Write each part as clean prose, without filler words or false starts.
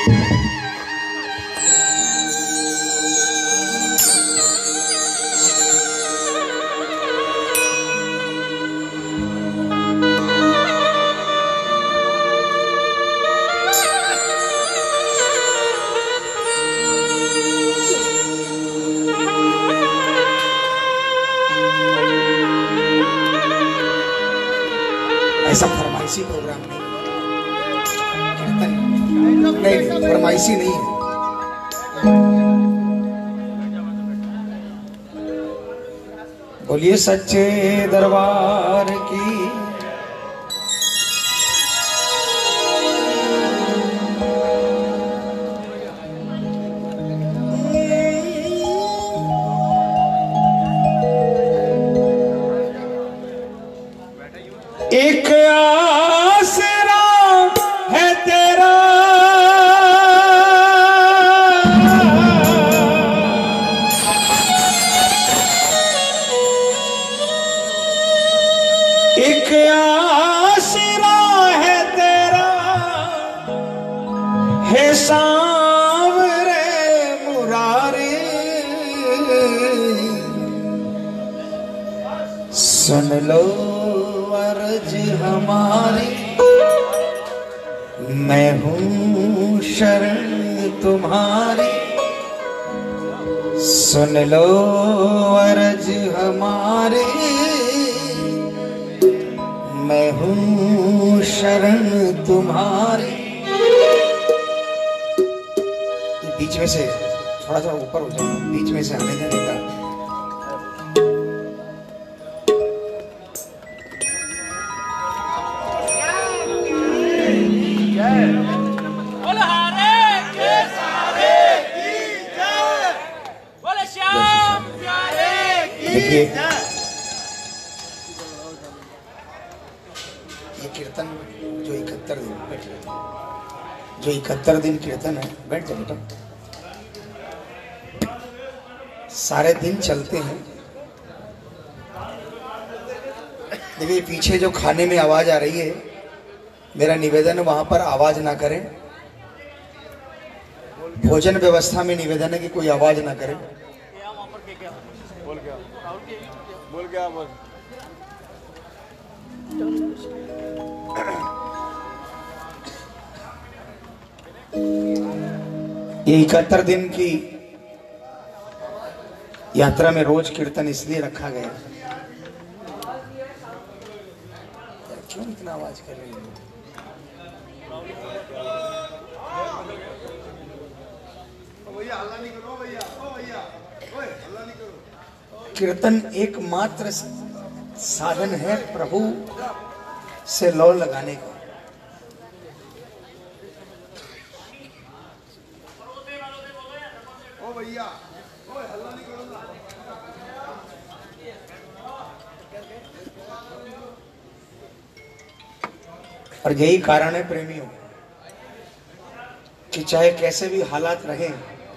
ऐसा फरमाइशी प्रोग्राम नहीं, नहीं फरमाइशी नहीं है। बोलिए सच्चे दरबार की। एक आसरा है तेरा, एक आसरा है तेरा, है सांवरे मुरारी। सुन लो अर्ज हमारी, मैं हूँ शरण तुम्हारी। सुन लो अर्ज हमारी, मैं हूँ शरण तुम्हारी। बीच में से थोड़ा सा ऊपर हो जाओ, बीच में से आने जाने का। देखिए ये कीर्तन जो 71 दिन जो 71 दिन कीर्तन है, बैठ जाओ बेटा, सारे दिन चलते हैं। देखिए पीछे जो खाने में आवाज आ रही है, मेरा निवेदन है वहां पर आवाज ना करें। भोजन व्यवस्था में निवेदन है कि कोई आवाज ना करे। बोल क्या बोल। ये 71 दिन की यात्रा में रोज कीर्तन इसलिए रखा गया। क्यों इतना आवाज कर रही है? भैया हल्ला नहीं करो, भैया ओ भैया ओए हल्ला नहीं करो। कीर्तन एकमात्र साधन है प्रभु से लौ लगाने का। ओ भैया ओए हल्ला नहीं करो ना। और यही कारण है प्रेमियों कि चाहे कैसे भी हालात रहे,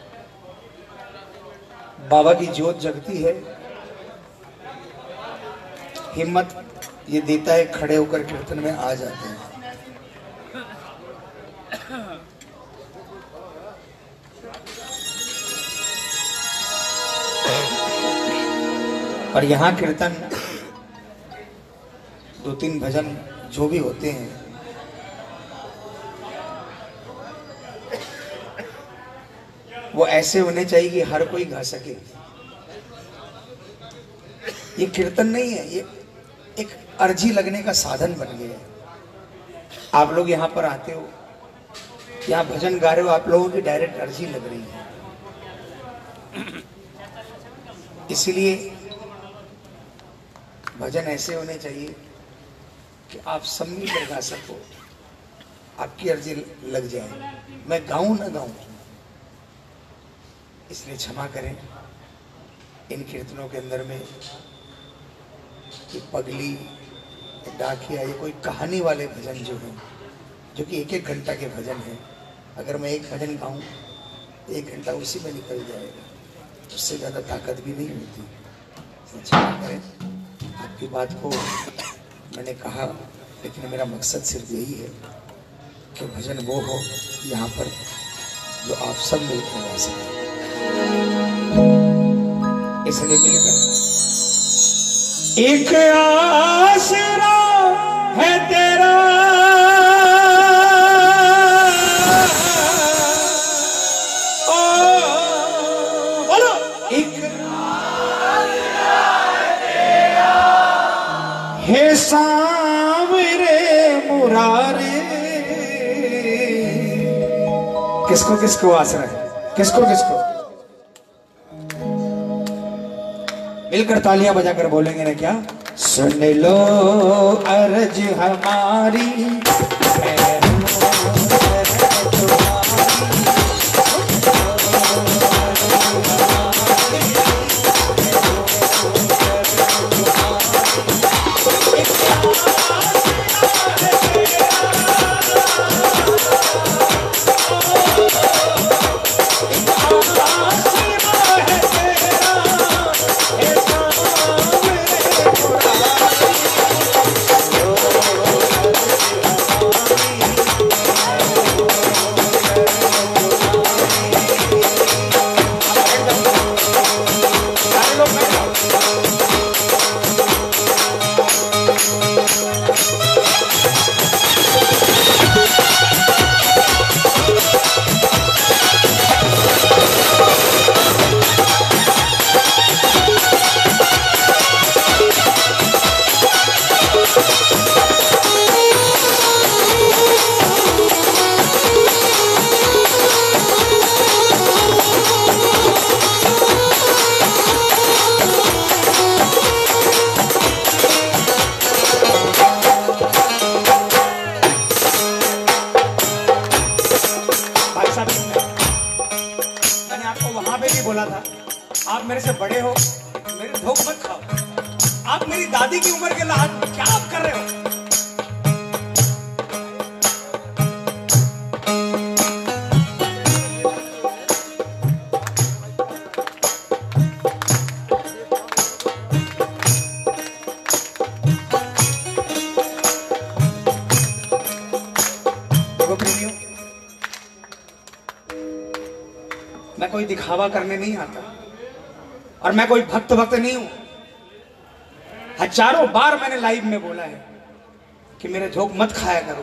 बाबा की ज्योत जगती है। हिम्मत ये देता है, खड़े होकर कीर्तन में आ जाते हैं। और यहाँ कीर्तन 2-3 भजन जो भी होते हैं, वो ऐसे होने चाहिए कि हर कोई गा सके। ये कीर्तन नहीं है, ये एक अर्जी लगने का साधन बन गया है। आप लोग यहाँ पर आते हो, यहाँ भजन गा रहे हो, आप लोगों की डायरेक्ट अर्जी लग रही है। इसीलिए भजन ऐसे होने चाहिए कि आप सब मिलकर गा सको, आपकी अर्जी लग जाए। मैं गाऊं ना गाऊं, इसलिए क्षमा करें। इन कीर्तनों के अंदर में कि पगली, डाकिया, ये कोई कहानी वाले भजन जो हैं, जो कि 1-1 घंटा के भजन हैं, अगर मैं एक भजन गाऊं 1 घंटा उसी में निकल जाएगा, उससे ज़्यादा ताकत भी नहीं होती। क्षमा करें, आपकी बात को मैंने कहा, लेकिन मेरा मकसद सिर्फ यही है कि भजन वो हो यहाँ पर जो आप सब मिलकर गा सकें। इसलिए मिलकर एक आसरा है तेरा बोलो, एक आसरा है तेरा हे सांवरे मुरारे। किसको किसको आसरा है, किसको किसको? मिलकर तालियां बजाकर बोलेंगे ना क्या? सुन लो अर्ज हमारी, बोला था आप मेरे से बड़े हो, मेरे धोख मत खाओ। आप मेरी दादी की उम्र के लायक, क्या आप कर रहे हो? देखो प्रेमियों, मैं कोई दिखावा करने नहीं आता और मैं कोई भक्त नहीं हूं। हजारों बार मैंने लाइव में बोला है कि मेरे धोख मत खाया करो।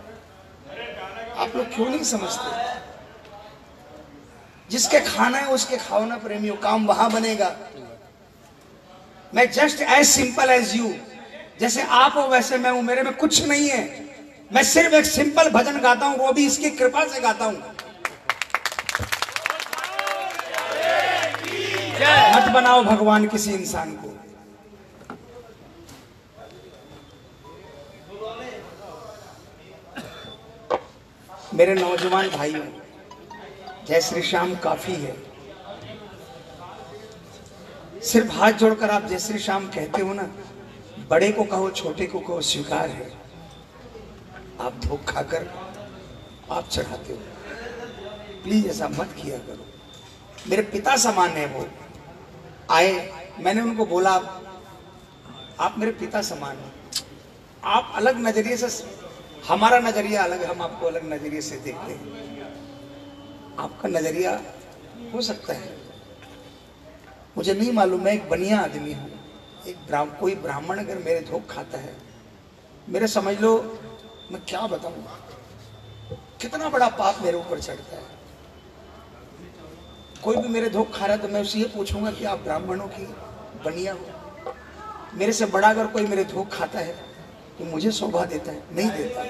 आप लोग क्यों नहीं समझते? जिसके खाना है उसके खाओ ना प्रेमियों, काम वहां बनेगा। मैं just as simple as you, जैसे आप हो वैसे मैं हूं। मेरे में कुछ नहीं है, मैं सिर्फ एक सिंपल भजन गाता हूं, वो भी इसकी कृपा से गाता हूं। मत बनाओ भगवान किसी इंसान को। मेरे नौजवान भाइयों, जय श्री श्याम काफी है। सिर्फ हाथ जोड़कर आप जय श्री श्याम कहते हो ना, बड़े को कहो छोटे को कहो, स्वीकार है। आप धोख खाकर आप चढ़ाते हो, प्लीज ऐसा मत किया करो। मेरे पिता समान है वो। आए, मैंने उनको बोला आप मेरे पिता समान हैं। आप अलग नजरिए से, हमारा नजरिया अलग है, हम आपको अलग नजरिए से देखते हैं। आपका नजरिया हो सकता है, मुझे नहीं मालूम। मैं एक बनिया आदमी हूं। एक कोई ब्राह्मण अगर मेरे धोख खाता है, मेरे समझ लो, मैं क्या बताऊं कितना बड़ा पाप मेरे ऊपर चढ़ता है। कोई भी मेरे धोख खा रहा है तो मैं उससे ये पूछूंगा कि आप ब्राह्मणों की बनिया हो। मेरे से बड़ा अगर कोई मेरे धोख खाता है तो मुझे शोभा देता है? नहीं देता।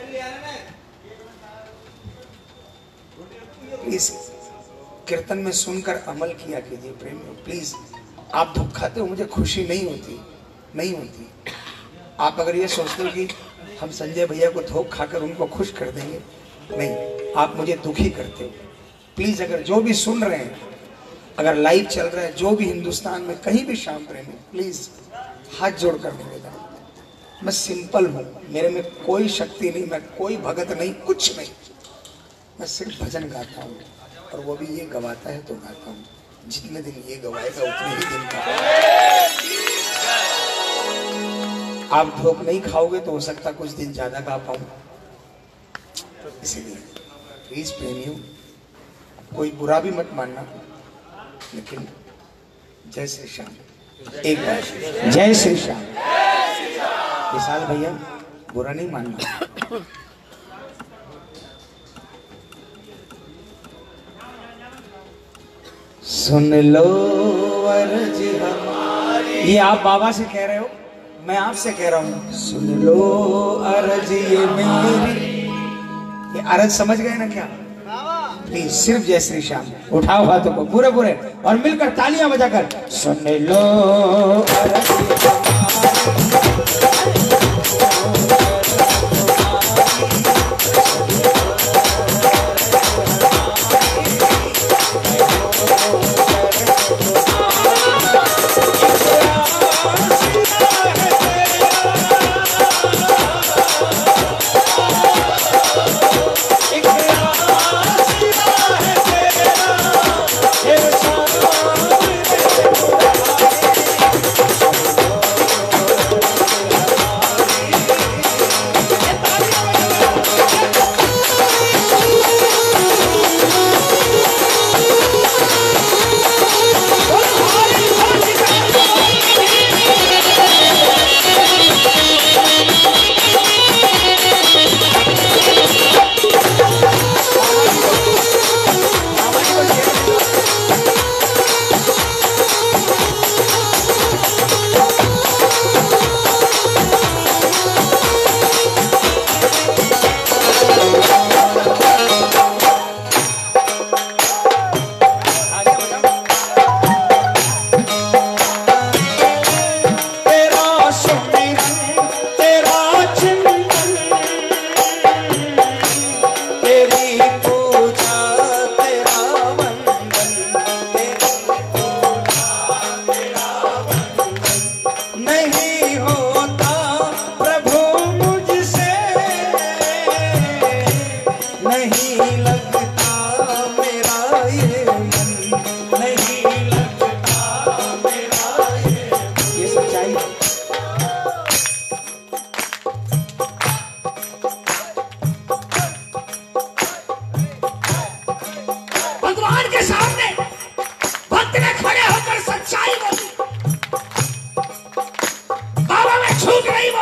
प्लीज कीर्तन में सुनकर अमल किया कीजिए प्रेमियों। प्लीज, आप धोख खाते हो, मुझे खुशी नहीं होती, नहीं होती। आप अगर ये सोचते हो कि हम संजय भैया को धोख खाकर उनको खुश कर देंगे, नहीं, आप मुझे दुखी करते हो। प्लीज, अगर जो भी सुन रहे हैं, अगर लाइव चल रहा है, जो भी हिंदुस्तान में कहीं भी श्याम प्रेमी, प्लीज हाथ जोड़कर निवेदन, मैं सिंपल हूं, मेरे में कोई शक्ति नहीं, मैं कोई भगत नहीं, कुछ नहीं। मैं सिर्फ भजन गाता हूं, और वो भी ये गवाता है तो गाता हूं। जितने दिन ये गवाएगा उतने ही दिन का। आप धोख नहीं खाओगे तो हो सकता कुछ दिन ज्यादा गा पाऊं। इसीलिए प्लीज प्रेमियों, कोई बुरा भी मत मानना, लेकिन जय श्री श्याम एक बार, जय श्री श्याम। विशाल भैया बुरा नहीं मानना। सुन लो अर्ज हमारी, ये आप बाबा से कह रहे हो, मैं आपसे कह रहा हूं। सुन लो अर्ज ये मेरी, ये अर्ज समझ गए ना क्या? प्लीज सिर्फ जय श्री श्याम। उठाओ हाथों को पूरे पूरे और मिलकर तालियां बजाकर सुन लो अर्ज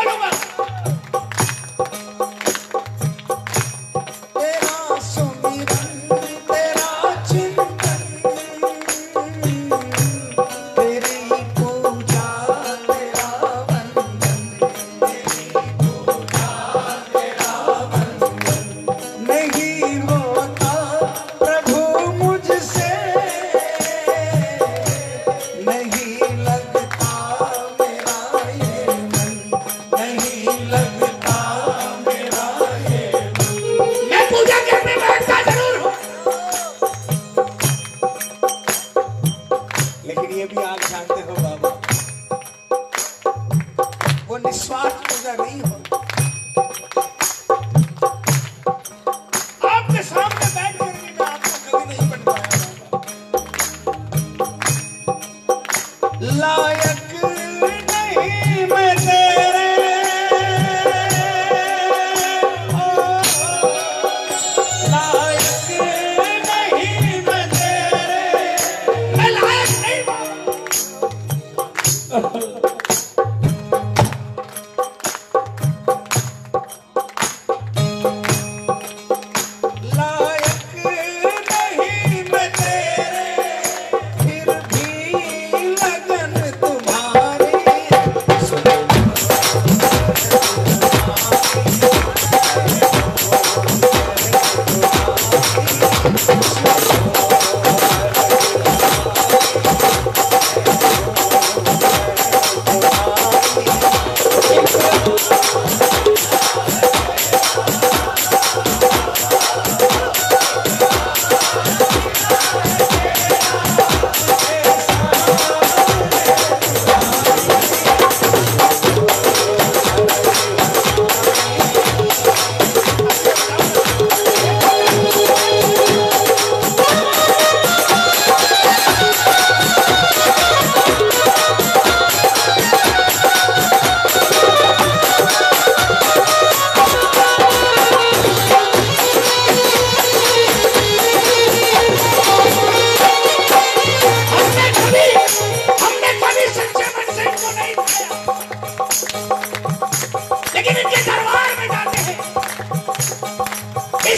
तेरा सुमिरन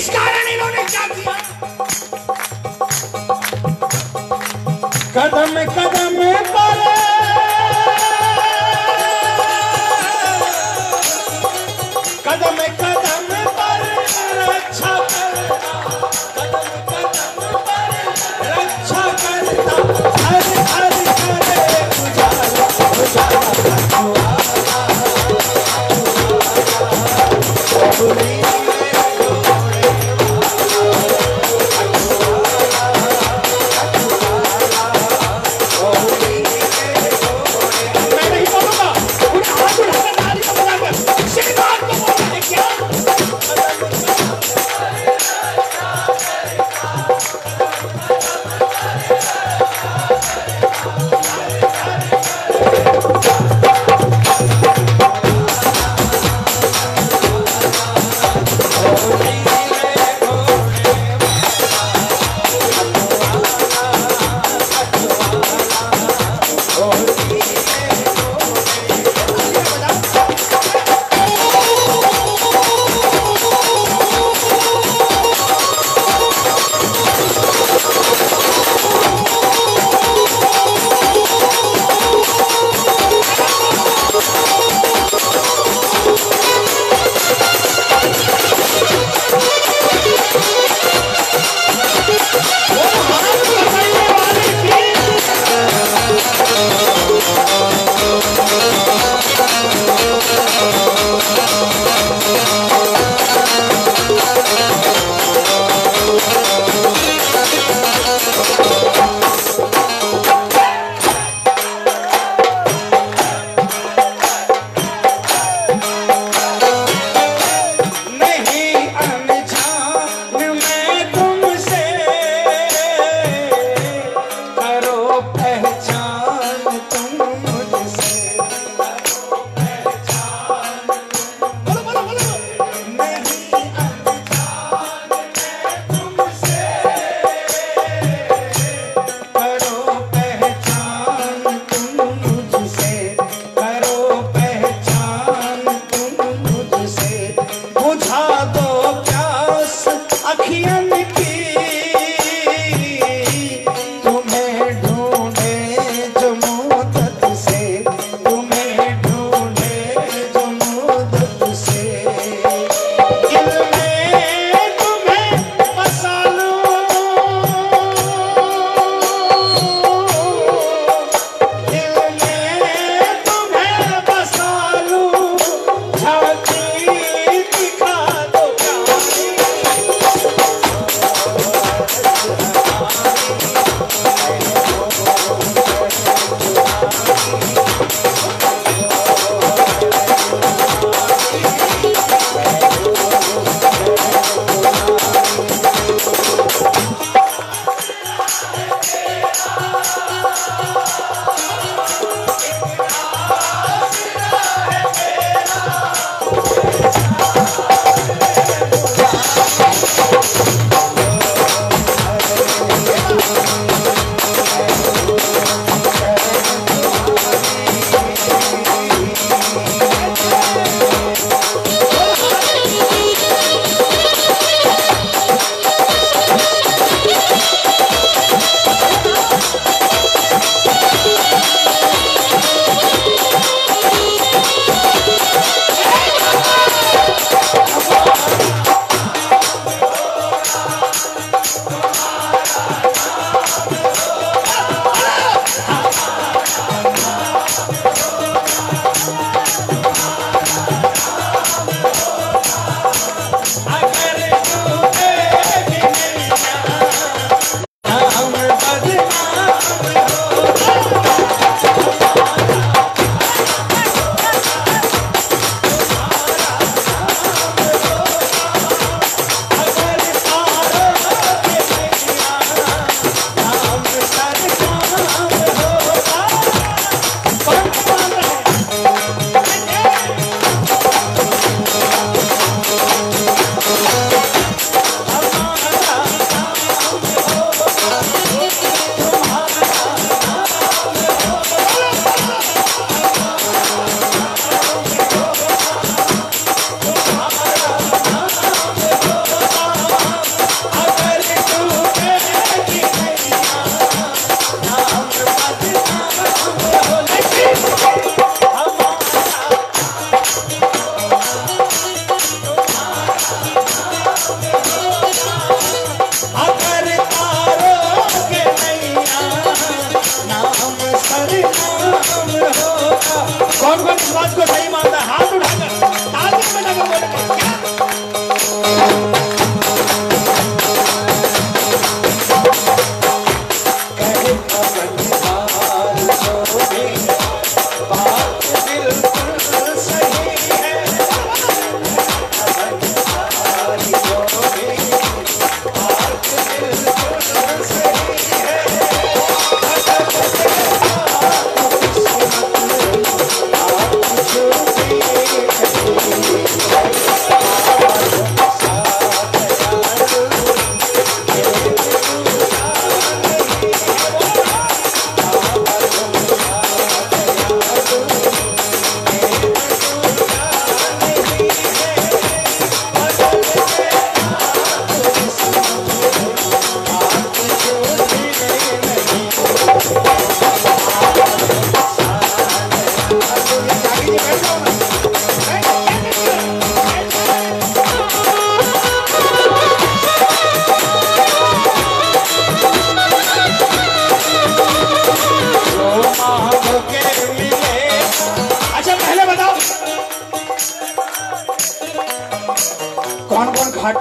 इस कारण इन्होंने क्या किया? कदम कदम पर कदम कदम पर रक्षा करता, कदम कदम पर रक्षा करता, हर हर हर उजाला उजाला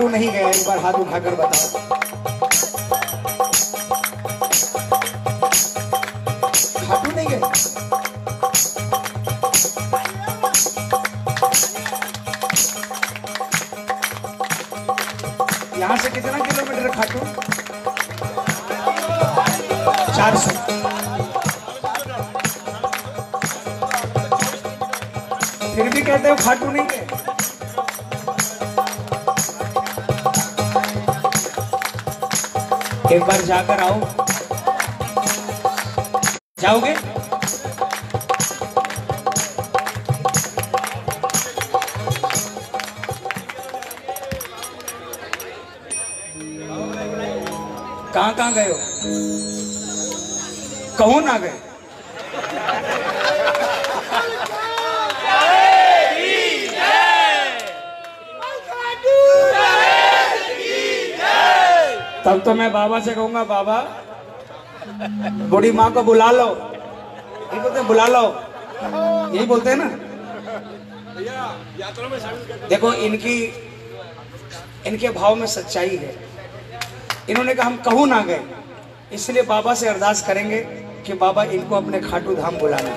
खाटू नहीं गया? एक बार हाथ उठाकर बताओ। खाटू नहीं गए? यहां से कितना किलोमीटर खाटू? 400। फिर भी कहते हो खाटू नहीं गए? एक बार जाकर आओ। जाओगे? कहां गए हो? कहो ना गए? तब तो मैं बाबा से कहूंगा, बाबा बूढ़ी माँ को बुला लो। ये बोलते हैं बुला लो, यही बोलते हैं ना। देखो इनके भाव में सच्चाई है। इन्होंने कहा हम कहूं ना गए, इसलिए बाबा से अरदास करेंगे कि बाबा इनको अपने खाटू धाम बुलाना।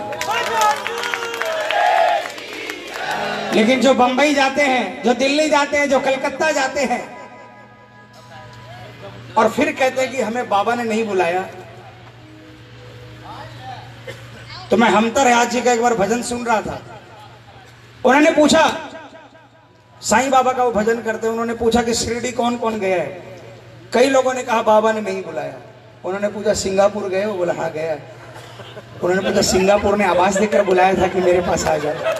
लेकिन जो बंबई जाते हैं, जो दिल्ली जाते हैं, जो कलकत्ता जाते हैं और फिर कहते हैं कि हमें बाबा ने नहीं बुलाया, तो मैं हमतर आज जी का एक बार भजन सुन रहा था। उन्होंने पूछा, साईं बाबा का वो भजन करते हैं, उन्होंने पूछा कि शिरडी कौन कौन गया है? कई लोगों ने कहा बाबा ने नहीं बुलाया। उन्होंने पूछा सिंगापुर गए हो? बोला हाँ गया। उन्होंने पूछा सिंगापुर ने आवाज देकर बुलाया था कि मेरे पास आ जाए?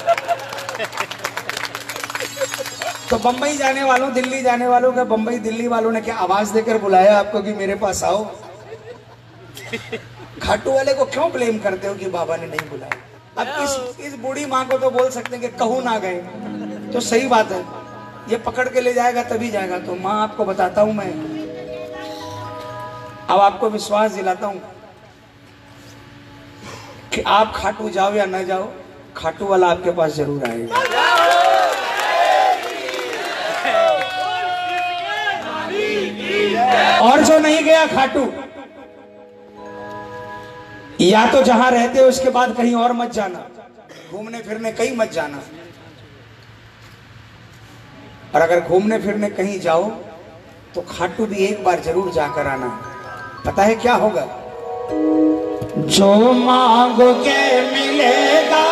तो बंबई जाने वालों, दिल्ली जाने वालों का, बंबई दिल्ली वालों ने क्या आवाज देकर बुलाया आपको कि मेरे पास आओ? खाटू वाले को क्यों ब्लेम करते हो कि बाबा ने नहीं बुलाया? अब इस बूढ़ी माँ को तो बोल सकते हैं कि कहूं ना गए, तो सही बात है, ये पकड़ के ले जाएगा तभी जाएगा। तो माँ आपको बताता हूं मैं, अब आपको विश्वास दिलाता हूं कि आप खाटू जाओ या ना जाओ, खाटू वाला आपके पास जरूर आएगा। और जो नहीं गया खाटू, या तो जहां रहते हो उसके बाद कहीं और मत जाना, घूमने फिरने कहीं मत जाना। और अगर घूमने फिरने कहीं जाओ तो खाटू भी एक बार जरूर जाकर आना। पता है क्या होगा? जो मांगोगे मिलेगा,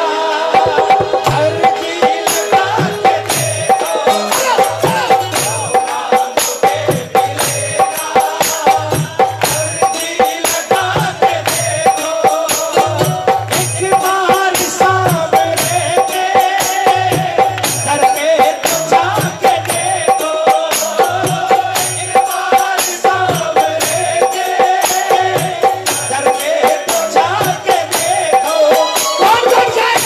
कौन जाएगा?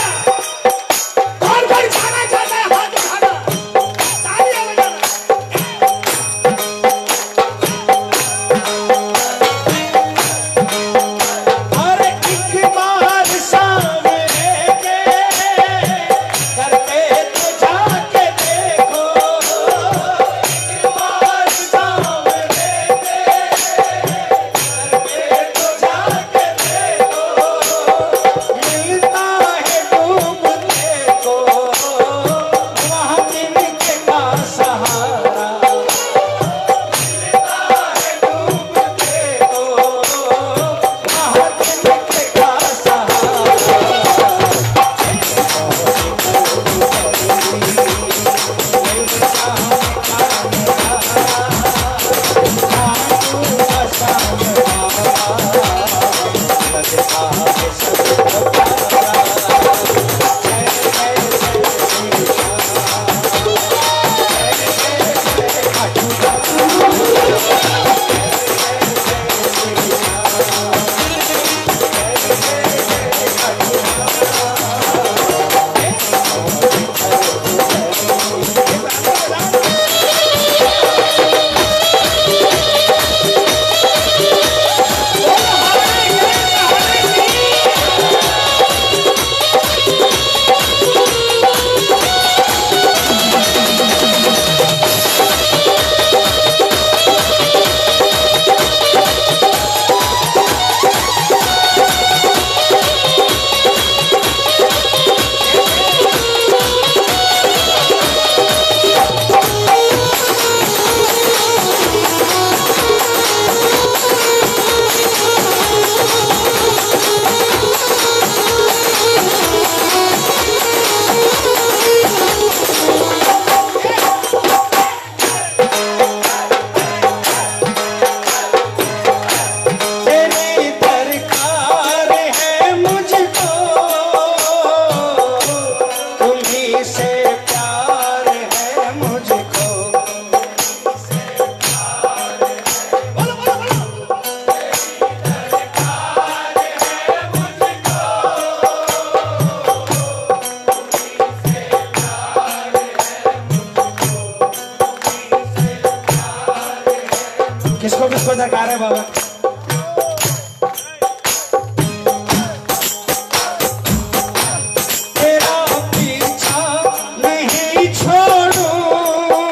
किसको किसको दरकार है बाबा? तेरा पीछा नहीं छोड़ूं,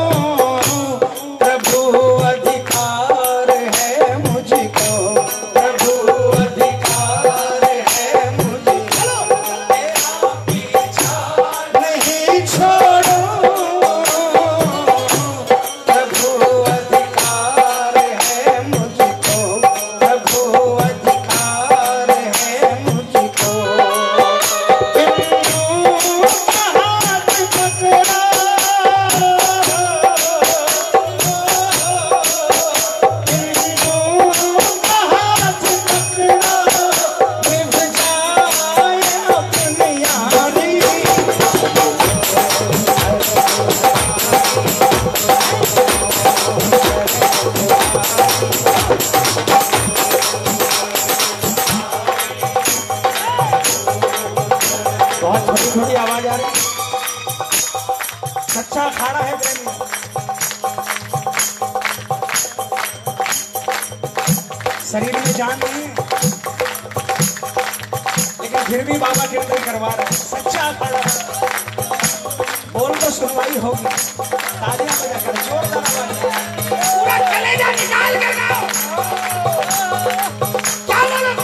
प्रभु अधिकार है मुझको, प्रभु अधिकार है मुझको। तेरा पीछा नहीं छोड़ूं, प्रभु अधिकार है मुझको, प्रभु अधिकार है मुझको। हाथ पकड़ा, हाथ पकड़ा, निभ जाए अपनी यारी। बहुत छोटी छोटी आवाज आ रही। सच्चा अखाड़ा है प्रेमी। शरीर में जान नहीं है, लेकिन फिर भी बाबा कीर्तन करवा रहे हैं। सच्चा अखाड़ा है। बोल तो सुनवाई होगी। तालियां बजाकर जोरदार आवाज। पूरा कलेजा निकाल कर गाओ। क्या बोलोगे?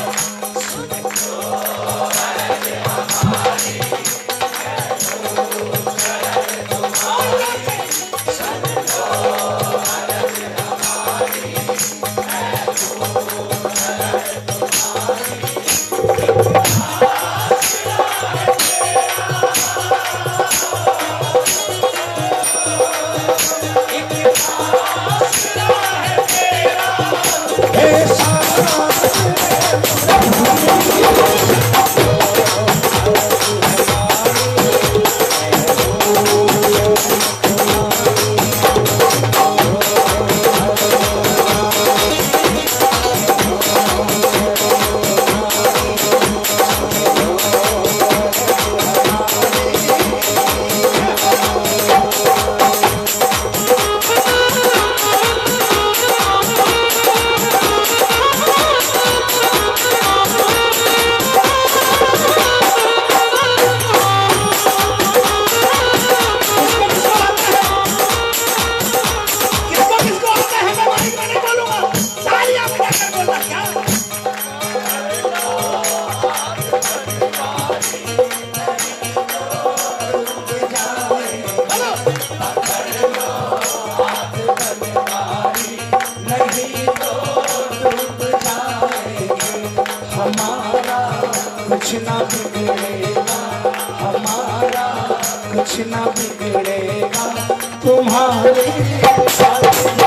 कुछ ना बिगड़ेगा, हमारा कुछ ना बिगड़ेगा, तुम्हारे साथ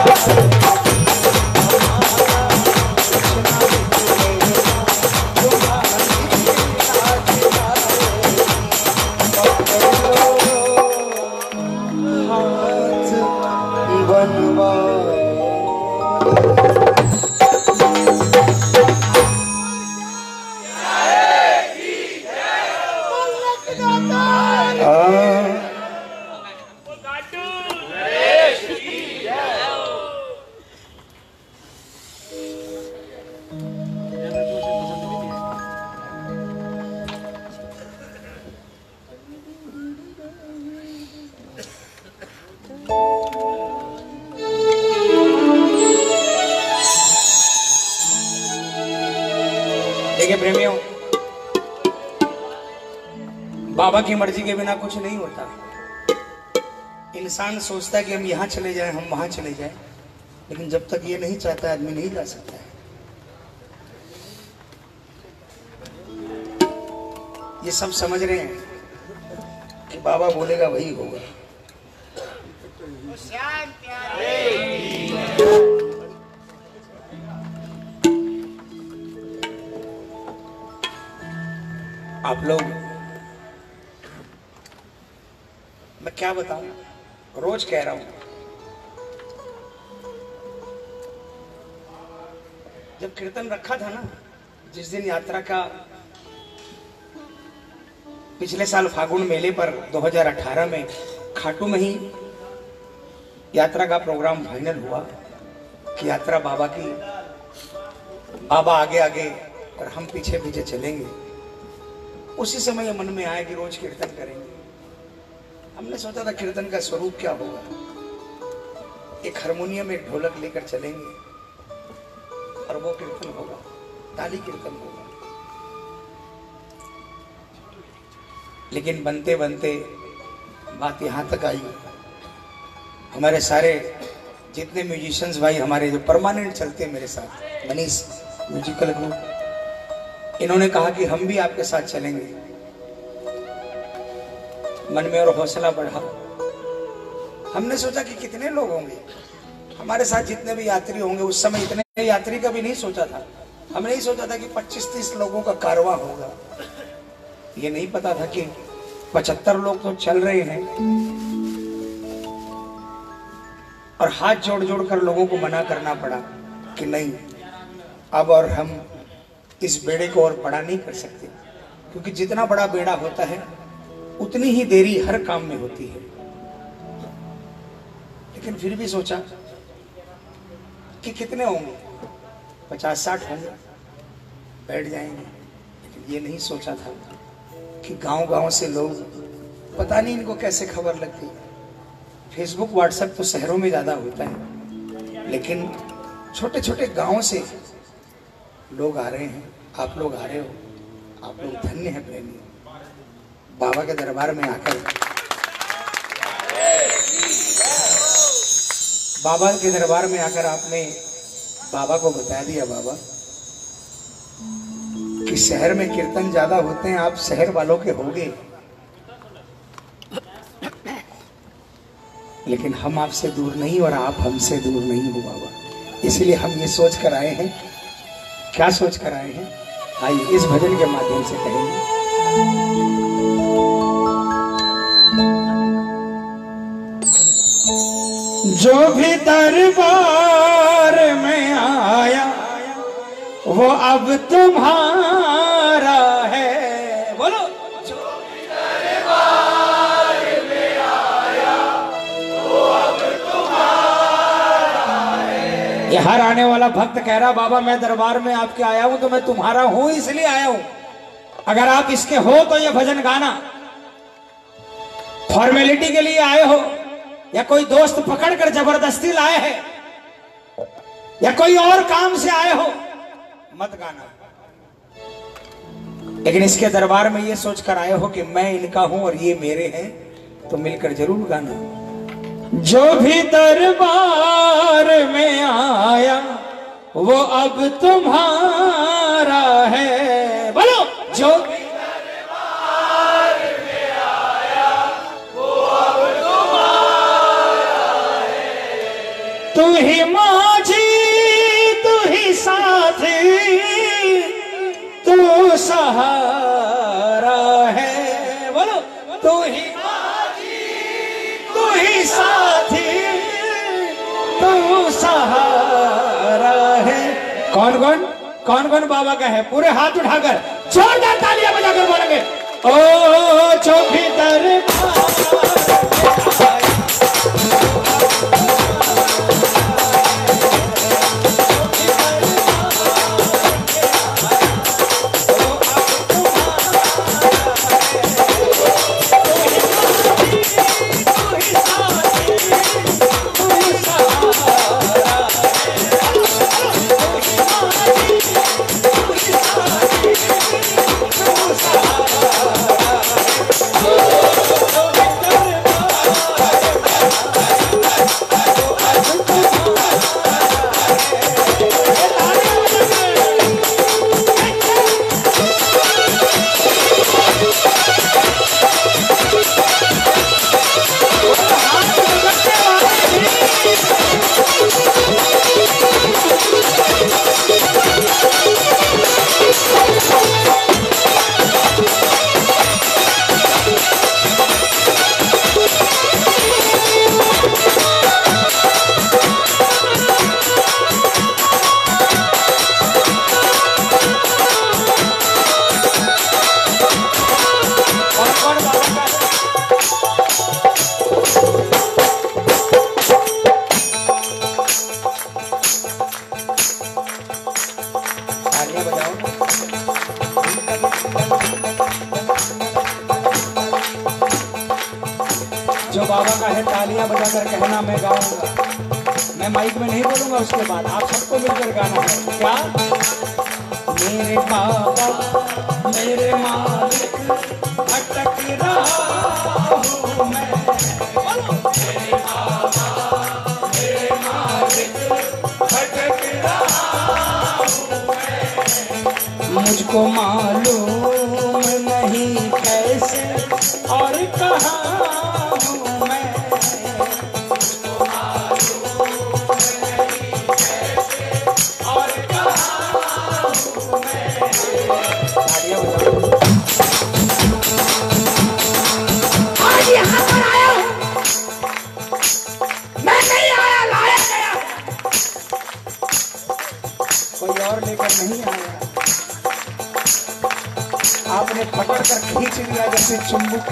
देखिए प्रेमियों, बाबा की मर्जी के बिना कुछ नहीं होता। इंसान सोचता है कि हम यहाँ चले जाएं, हम वहां चले जाएं, लेकिन जब तक ये नहीं चाहता आदमी नहीं जा सकता है। ये सब समझ रहे हैं कि बाबा बोलेगा वही होगा। आप लोग, मैं क्या बताऊं, रोज कह रहा हूं, जब कीर्तन रखा था ना, जिस दिन यात्रा का, पिछले साल फागुन मेले पर 2018 में खाटू में ही यात्रा का प्रोग्राम फाइनल हुआ, कि यात्रा बाबा की, बाबा आगे आगे और हम पीछे पीछे चलेंगे। उसी समय मन में आया कि रोज कीर्तन करेंगे। हमने सोचा था कीर्तन का स्वरूप क्या होगा। एक हारमोनियम, एक ढोलक लेकर चलेंगे और वो कीर्तन होगा, ताली कीर्तन होगा। लेकिन बनते बनते बात यहाँ तक आई, हमारे सारे जितने म्यूजिशियंस भाई हमारे जो परमानेंट चलते हैं मेरे साथ, मनीष म्यूजिकल ग्रुप, इन्होंने कहा कि हम भी आपके साथ चलेंगे। मन में और हौसला बढ़ा। हमने सोचा कि कितने लोग होंगे हमारे साथ, जितने भी यात्री होंगे। उस समय इतने यात्री का भी नहीं सोचा था। हमने नहीं सोचा था कि 25-30 लोगों का कारवां होगा। ये नहीं पता था कि 75 लोग तो चल रहे हैं। और हाथ जोड़ जोड़ कर लोगों को मना करना पड़ा कि नहीं, अब और हम इस बेड़े को और बड़ा नहीं कर सकते, क्योंकि जितना बड़ा बेड़ा होता है उतनी ही देरी हर काम में होती है। लेकिन फिर भी सोचा कि कितने होंगे, 50-60 होंगे, बैठ जाएंगे। लेकिन ये नहीं सोचा था कि गांव-गांव से लोग, पता नहीं इनको कैसे खबर लगती। फेसबुक व्हाट्सएप तो शहरों में ज्यादा होता है, लेकिन छोटे छोटे गांवों से लोग आ रहे हैं। आप लोग आ रहे हो, आप लोग धन्य है प्रेमी। बाबा के दरबार में आकर, बाबा के दरबार में आकर आपने बाबा को बता दिया, बाबा कि शहर में कीर्तन ज्यादा होते हैं, आप शहर वालों के होंगे, लेकिन हम आपसे दूर नहीं और आप हमसे दूर नहीं हो बाबा। इसलिए हम ये सोच कर आए हैं। क्या सोच कर आए हैं, आइए इस भजन के माध्यम से कहेंगे। जो भी दरबार में आया वो अब तुम्हारा है। बोलो, जो भी दरबार में आया वो अब तुम्हारा है। ये हर आने वाला भक्त कह रहा, बाबा मैं दरबार में आपके आया हूं तो मैं तुम्हारा हूं, इसलिए आया हूं। अगर आप इसके हो तो ये भजन गाना। फॉर्मेलिटी के लिए आए हो, या कोई दोस्त पकड़कर जबरदस्ती लाए हैं, या कोई और काम से आए हो, मत गाना। लेकिन इसके दरबार में ये सोचकर आए हो कि मैं इनका हूं और ये मेरे हैं, तो मिलकर जरूर गाना। जो भी दरबार में आया वो अब तुम्हारा है। बोलो, जो भी दरबार में आया वो अब तुम्हारा है। तू ही माझी, तू ही साथी, तू सहारा है। बोलो, तू ही साथी, तू सहारा है। कौन कौन बाबा का है? पूरे हाथ उठाकर जोरदार तालियां बजाकर बोलेंगे, ओ जो भी दरबार बाबा का है, तालियां बजाकर कहना मैं गाऊंगा। मैं माइक में नहीं बोलूंगा, उसके बाद आप सबको मिलकर गाना है। क्या? मेरे बाबा मेरे मालिक भटक रहा हूँ मैं, मेरे बाबा मेरे मालिक भटक रहा हूँ मैं, मुझको मालूम नहीं कैसे और कहाँ हूँ मैं, मुझको मालूम नहीं कैसे और कहाँ हूँ मैं। आज यहाँ पर आया हूँ, मैं नहीं आया, लाया गया। कोई और लेकर नहीं आया, आपने पकड़ कर खींच लिया जैसे चुंबक।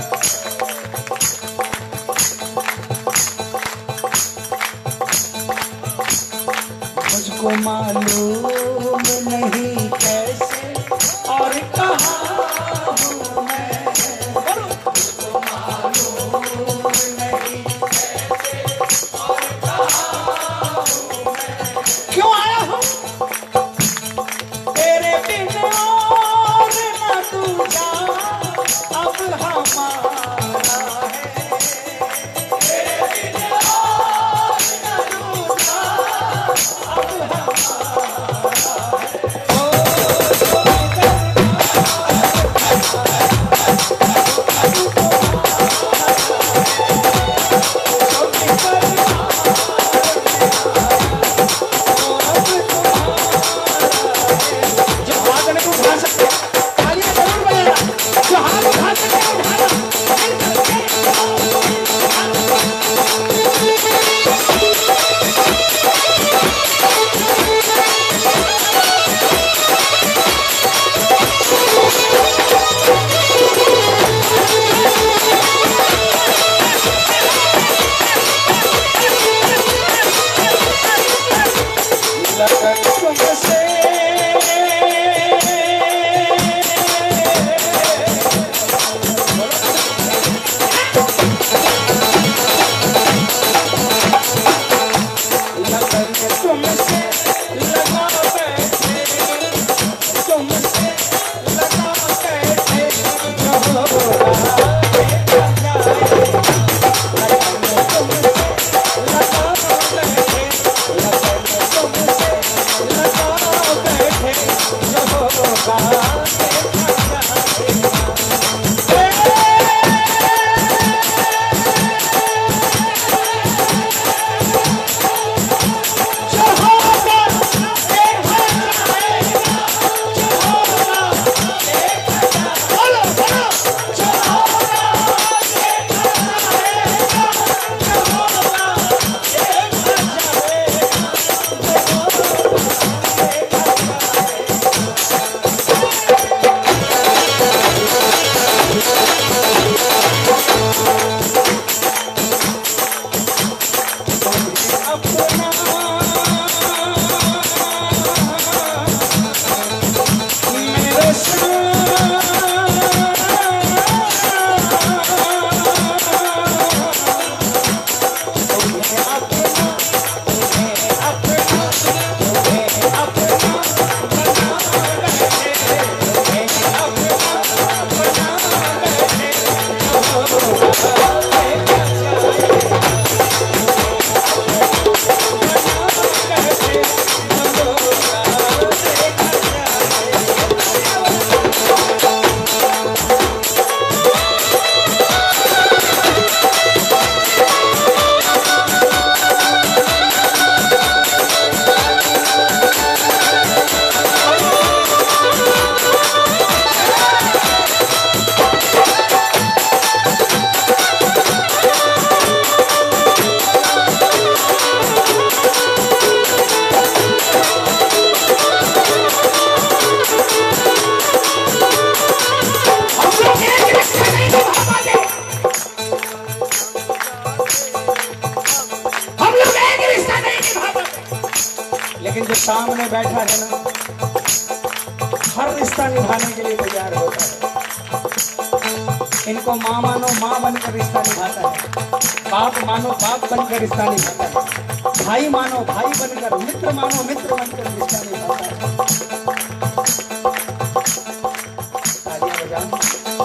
मुझको मालूम नहीं कैसे और कहाँ हूँ मैं, मुझको मालूम नहीं कैसे और कहाँ हूँ मैं। क्यों आया हूँ? तेरे बिन और न दूजा अब हमारा है, तेरे बिन और न दूजा अब हमारा जो हाथ नहीं उठा सकते, तालियां जरूर बजाना। जो हाथ उठा सकते उठाना। लेकिन जो सामने बैठा है ना, हर रिश्ता निभाने के लिए तैयार होता है। इनको माँ मानो माँ बनकर रिश्ता निभाता है, बाप मानो बाप बनकर रिश्ता निभाता है, भाई मानो भाई बनकर, मित्र मानो मित्र बनकर रिश्ता निभाता है। तालियां बजाओ।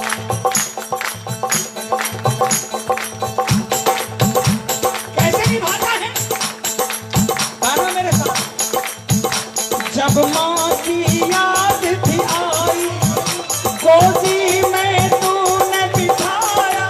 कैसे निभाता है गाना मेरे साथ। जब माँ की याद थी आई, गोदी में तूने बिठाया,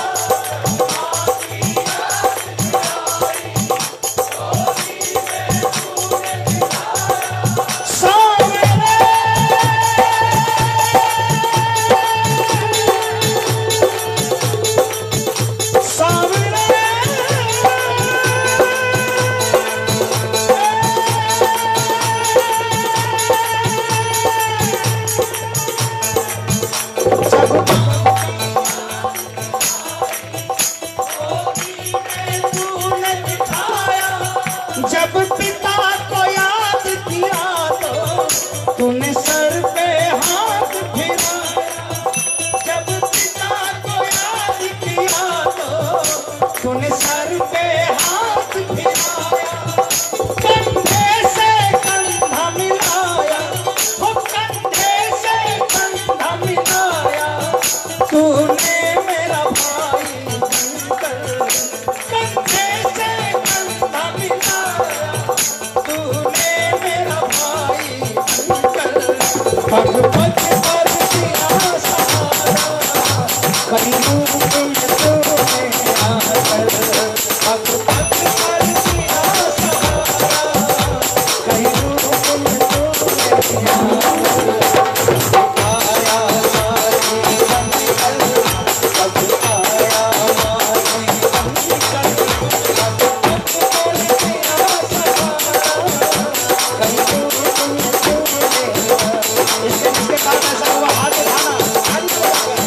जब पिता को याद किया तो तूने सर पे हाथ फिराया, जब पिता को याद किया तो तूने सर पे हाथ फिराया, कंधे से कंधा मिलाया, वो कंधे से कंधा मिलाया, तूने मेरा भाई बनकर, कंधे से कंधा मिलाया, तूने मेरा भाई बनकर, पग पग पर दिया सहारा, कहीं रूप में तूने आकर, पग पग पर दिया सहारा, कहीं रूप में तूने आकर, आया माही बनकर, पग आया माही बनकर, पग पग पर दिया सहारा, कहीं रूप में तूने आकर। इसके बाद ऐसा हुआ, हाथ उठाना, हाथ उठाकर,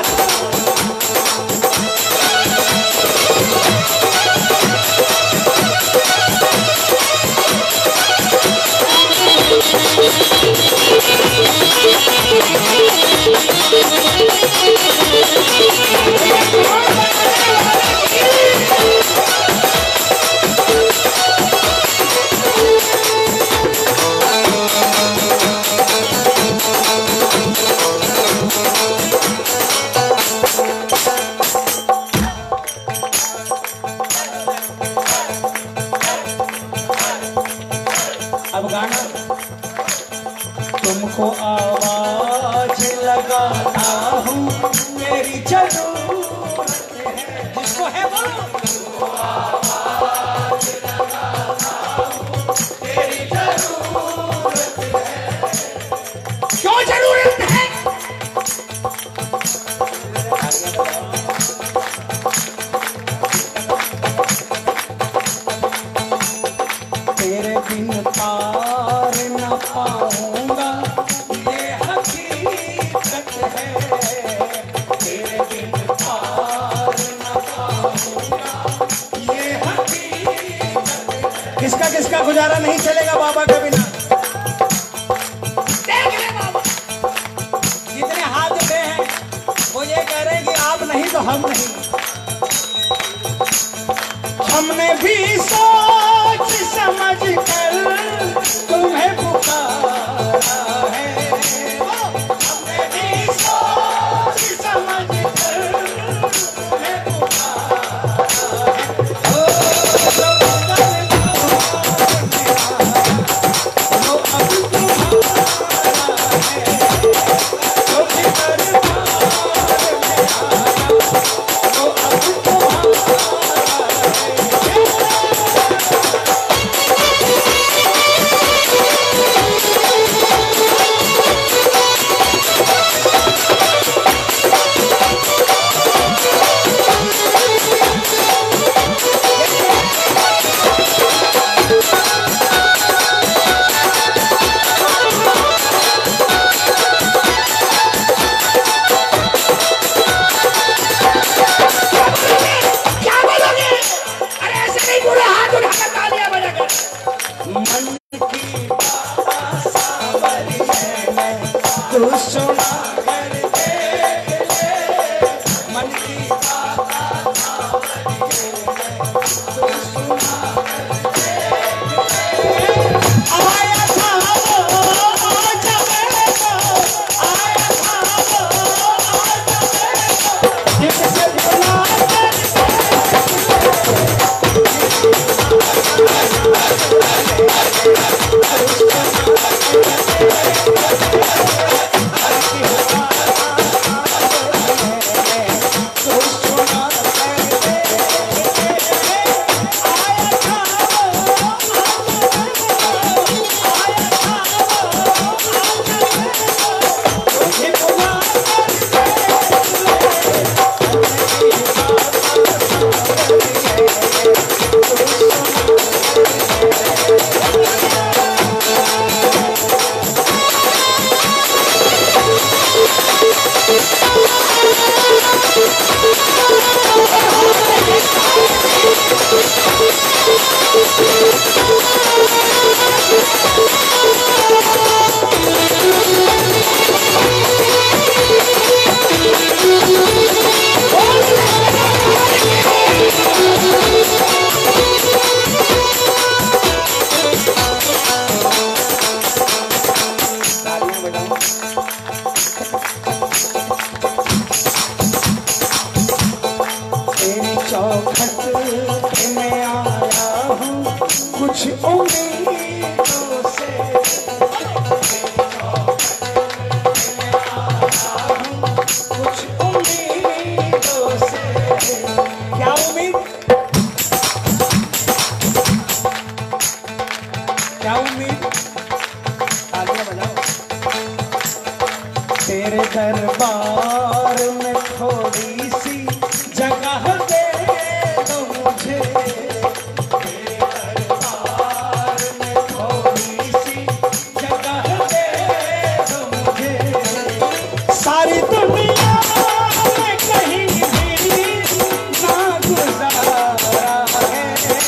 अब गाना। तुमको आवाज लगाता हूँ, मेरी जरूरत है, जिसको है बोलो, तुमको आवाज लगाता हूँ, तेरी जरूरत है, क्यों जरूरत है? तेरे बिन पार न पाऊंगा, ये हकीकत है, तेरे बिन पार न पाऊंगा, ये हकीकत है। किसका किसका गुजारा नहीं चलेगा बाबा के बिना? देख ले बाबा, जितने हाथ उठे हैं वो ये कह रहे हैं कि आप नहीं तो हम नहीं। हमने भी सोच समझ कर तुम्हें पुकारा है, हमने भी सोच समझ कर तुम्हें पुकारा है, ओ जो बदन वो अब तुम्हारा है, जो भीतर में आया वो अब तुम्हारा तू सुना कर देख ले, मम्मी तालियां बजाओ। तेरे दरबार में थोड़ी सी जगह दे दो मुझे, तेरे दरबार में थोड़ी सी जगह दे दो मुझे। सारी दुनिया में कहीं भी ना गुजारा है,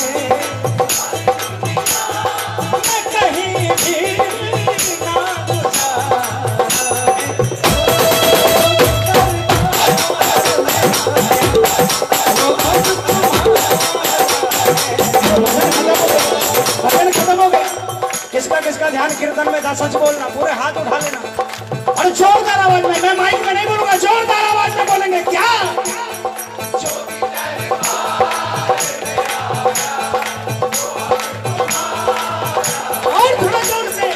मैं कहीं भी ना गुजारा है। भजन खत्म हो गया। किसका किसका ध्यान कीर्तन में था सच बोलना, पूरे हाथ उठा लेना और जोरदार आवाज में, मैं माइक में नहीं बोलूंगा, जोरदार आवाज में बोलेंगे क्या? और थोड़ा जोर से।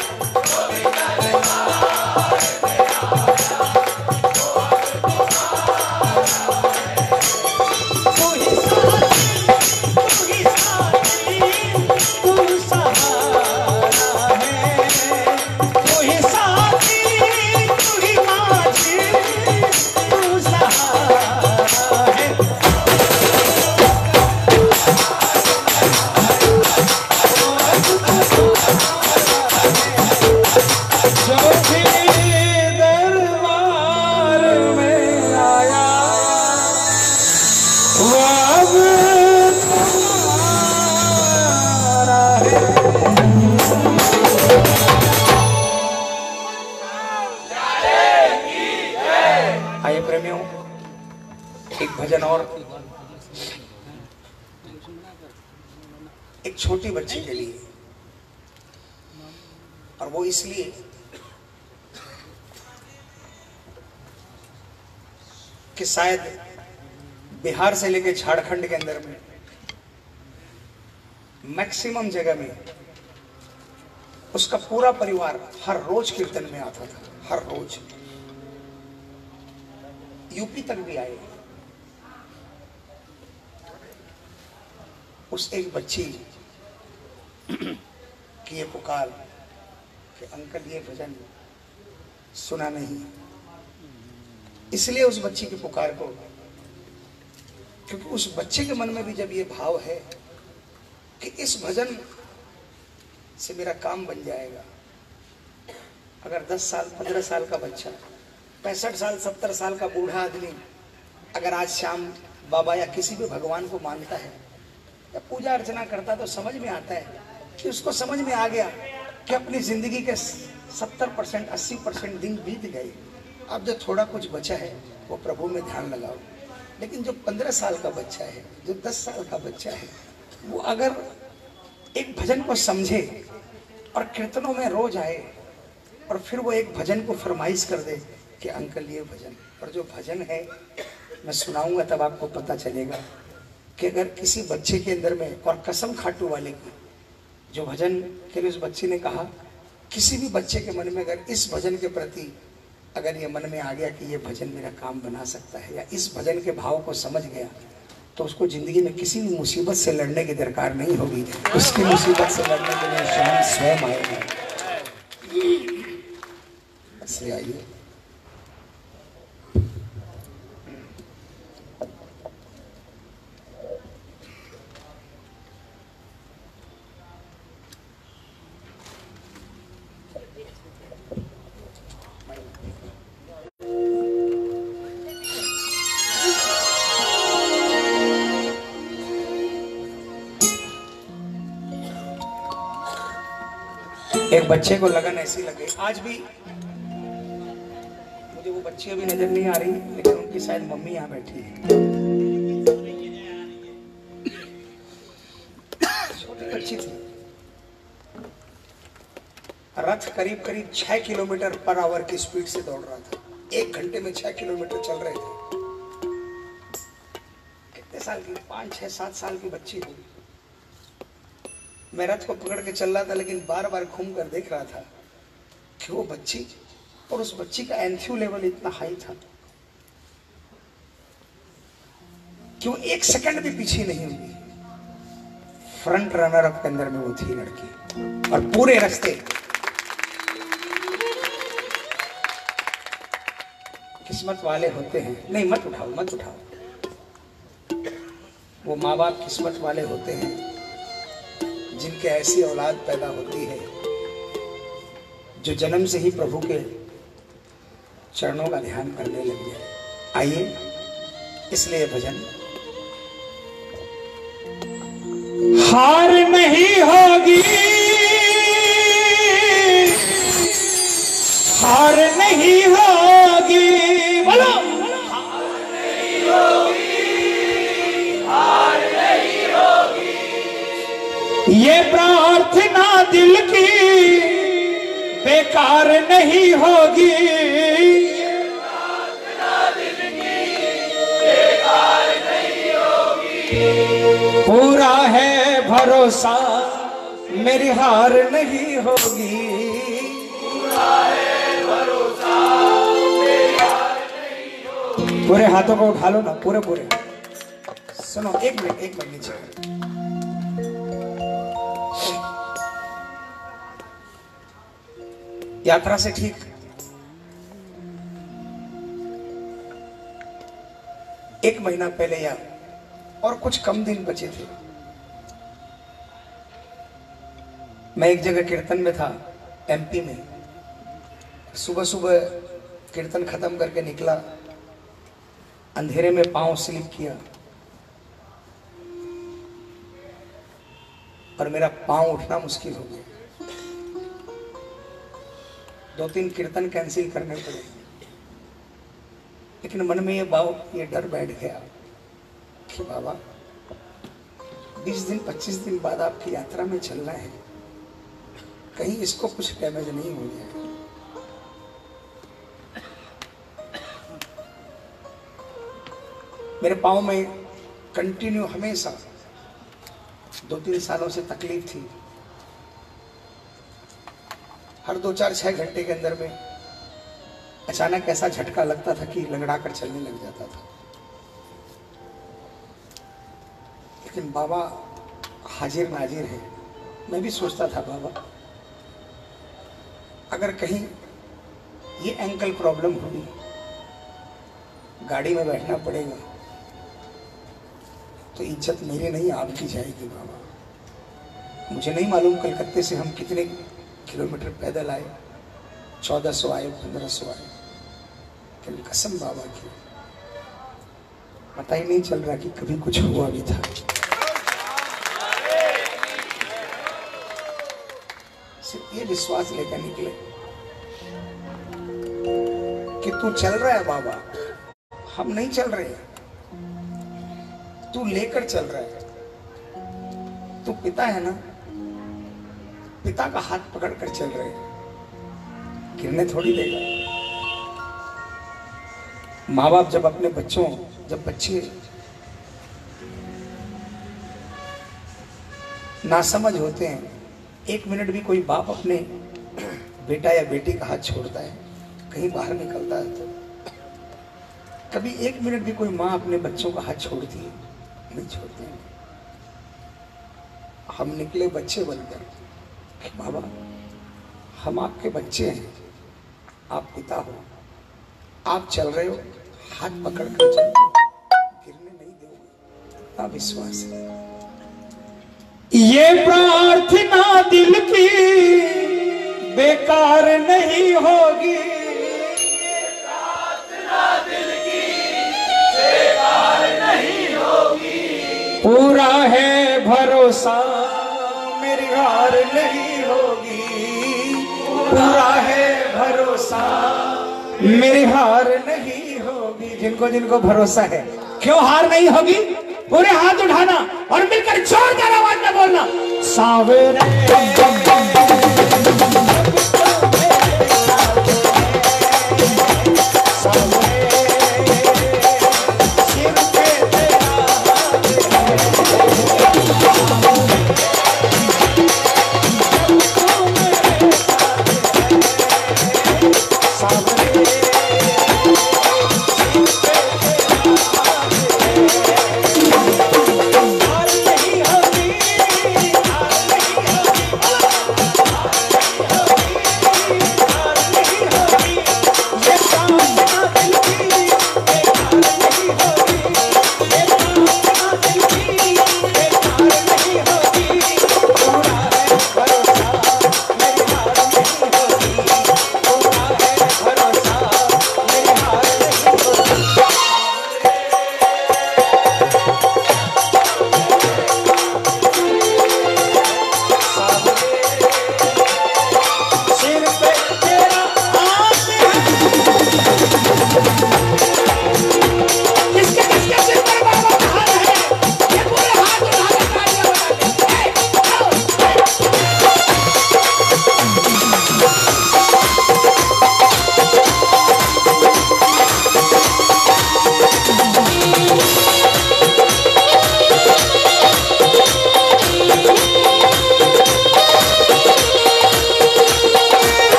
आइए प्रेमियों, एक भजन और एक छोटी बच्ची के लिए, और वो इसलिए कि शायद बिहार से लेकर झारखंड के अंदर में मैक्सिमम जगह में उसका पूरा परिवार हर रोज कीर्तन में आता था, हर रोज। यूपी तक भी आए। उस एक बच्ची की ये पुकार कि अंकल ये भजन सुना नहीं, इसलिए उस बच्ची की पुकार को, क्योंकि उस बच्चे के मन में भी जब ये भाव है कि इस भजन से मेरा काम बन जाएगा। अगर 10 साल 15 साल का बच्चा, 65 साल 70 साल का बूढ़ा आदमी अगर आज शाम बाबा या किसी भी भगवान को मानता है या पूजा अर्चना करता, तो समझ में आता है कि उसको समझ में आ गया कि अपनी जिंदगी के 70% 80% दिन बीत गए, अब जो थोड़ा कुछ बचा है वो प्रभु में ध्यान लगाओ। लेकिन जो 15 साल का बच्चा है, जो 10 साल का बच्चा है, वो अगर एक भजन को समझे और कीर्तनों में रोज आए और फिर वो एक भजन को फरमाइश कर दे कि अंकल ये भजन, और जो भजन है मैं सुनाऊंगा तब आपको पता चलेगा कि अगर किसी बच्चे के अंदर में, और कसम खाटू वाले की, जो भजन के लिए उस बच्चे ने कहा, किसी भी बच्चे के मन में अगर इस भजन के प्रति अगर ये मन में आ गया कि ये भजन मेरा काम बना सकता है, या इस भजन के भाव को समझ गया, तो उसको जिंदगी में किसी भी मुसीबत से लड़ने की दरकार नहीं होगी। उसकी मुसीबत से लड़ने के लिए स्वयं आएगा। इसलिए आइए, एक बच्चे को लगन ऐसी लगे, आज भी मुझे वो बच्ची अभी नजर नहीं आ रही, लेकिन उनकी शायद मम्मी यहाँ बैठी है। छोटी बच्ची थी, रथ करीब करीब 6 किलोमीटर पर आवर की स्पीड से दौड़ रहा था। 1 घंटे में 6 किलोमीटर चल रहे थे। कितने साल की, 5 6 7 साल की बच्ची होगी। मैं रथ को पकड़ के चल रहा था, लेकिन बार बार घूम कर देख रहा था कि वो बच्ची, और उस बच्ची का एंथ्यू लेवल इतना हाई था कि वो 1 सेकंड भी पीछे नहीं हुई। फ्रंट रनर अप के अंदर में वो थी लड़की। और पूरे रास्ते किस्मत वाले होते हैं। नहीं, मत उठाओ मत उठाओ। वो माँ बाप किस्मत वाले होते हैं जिनके ऐसी औलाद पैदा होती है जो जन्म से ही प्रभु के चरणों का ध्यान करने लग जाए। आइए, इसलिए भजन हार नहीं होगी, हार नहीं होगी, बोलो हार नहीं होगी, हार नहीं होगी। ये प्रार्थना दिल की बेकार नहीं होगी, ये प्रार्थना दिल की बेकार नहीं होगी। पूरा है भरोसा मेरी हार नहीं होगी, पूरा है भरोसा मेरी हार नहीं होगी। पूरे हाथों को उठा लो ना, पूरे पूरे। सुनो, एक मिनट नीचे। यात्रा से ठीक 1 महीना पहले या और कुछ कम दिन बचे थे, मैं एक जगह कीर्तन में था एमपी में। सुबह सुबह कीर्तन खत्म करके निकला, अंधेरे में पांव स्लिप किया और मेरा पांव उठना मुश्किल हो गया। 2-3 कीर्तन कैंसिल करने पड़े, लेकिन मन में ये डर बैठ गया कि बाबा 20 दिन 25 दिन बाद आपकी यात्रा में चलना है, कहीं इसको कुछ डैमेज नहीं हो जाए। मेरे पाँव में कंटिन्यू हमेशा 2-3 सालों से तकलीफ थी। हर 2-4-6 घंटे के अंदर में अचानक ऐसा झटका लगता था कि लंगड़ा कर चलने लग जाता था। लेकिन बाबा हाजिर नाजिर है। मैं भी सोचता था बाबा अगर कहीं ये एंकल प्रॉब्लम हुई, गाड़ी में बैठना पड़ेगा, तो इज्जत मेरी नहीं आपकी जाएगी बाबा। मुझे नहीं मालूम कलकत्ते से हम कितने किलोमीटर पैदल आए, 1400 आए, 1500 आए, लेकिन कसम बाबा की पता ही नहीं चल रहा कि कभी कुछ हुआ भी था। सिर्फ ये विश्वास लेकर निकले कि तू चल रहा है बाबा, हम नहीं चल रहे, तू लेकर चल रहा है। तू पिता है ना, पिता का हाथ पकड़ कर चल रहे, गिरने थोड़ी देगा। माँ बाप जब अपने बच्चों, जब बच्चे नासमझ होते हैं, 1 मिनट भी कोई बाप अपने बेटा या बेटी का हाथ छोड़ता है, कहीं बाहर निकलता है, तो कभी 1 मिनट भी कोई माँ अपने बच्चों का हाथ छोड़ती है? नहीं छोड़ती है। हम निकले बच्चे बनकर कि बाबा हम आपके बच्चे हैं, आप पिता हो, आप चल रहे हो, हाथ पकड़ कर चल रहे हो, गिरने नहीं दोगे। इतना विश्वास है। ये प्रार्थना दिल की बेकार नहीं होगी, ये प्रार्थना दिल की बेकार नहीं होगी। पूरा है भरोसा मेरी हार नहीं होगी, पूरा है भरोसा मेरी हार नहीं होगी। जिनको जिनको भरोसा है, क्यों हार नहीं होगी? पूरे हाथ उठाना और मिलकर जोरदार आवाज में बोलना, सावरे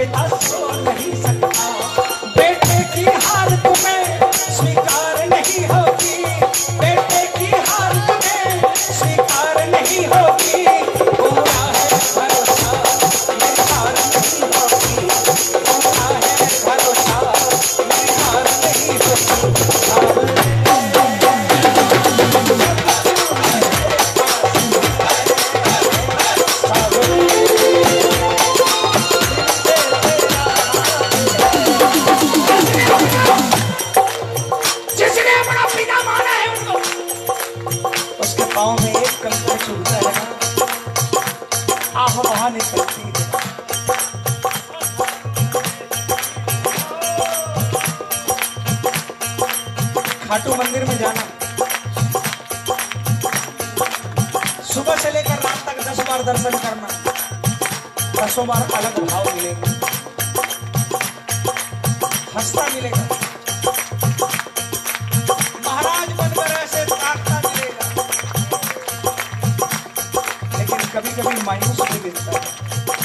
पिता सो नहीं सकता। बेटे की हार तुम्हें स्वीकार नहीं होगी, बेटे की हार तुम्हें स्वीकार नहीं होगी। पूरा है भरोसा मेरी हार नहीं होगी, पूरा है भरोसा मेरी हार नहीं होगी। जिसने अपना पिता माना है उनको, उसके पाँव में एक कंकड़ चुभता है ना, आह वहां निकलती है। खाटू मंदिर में जाना, सुबह से लेकर रात तक 10 बार दर्शन करना, 10 बार अलग भाव मिलेगा, हंसता मिलेगा, महाराज बनकर ऐसे ताकता मिलेगा, लेकिन कभी कभी मायूस भी दिखता है।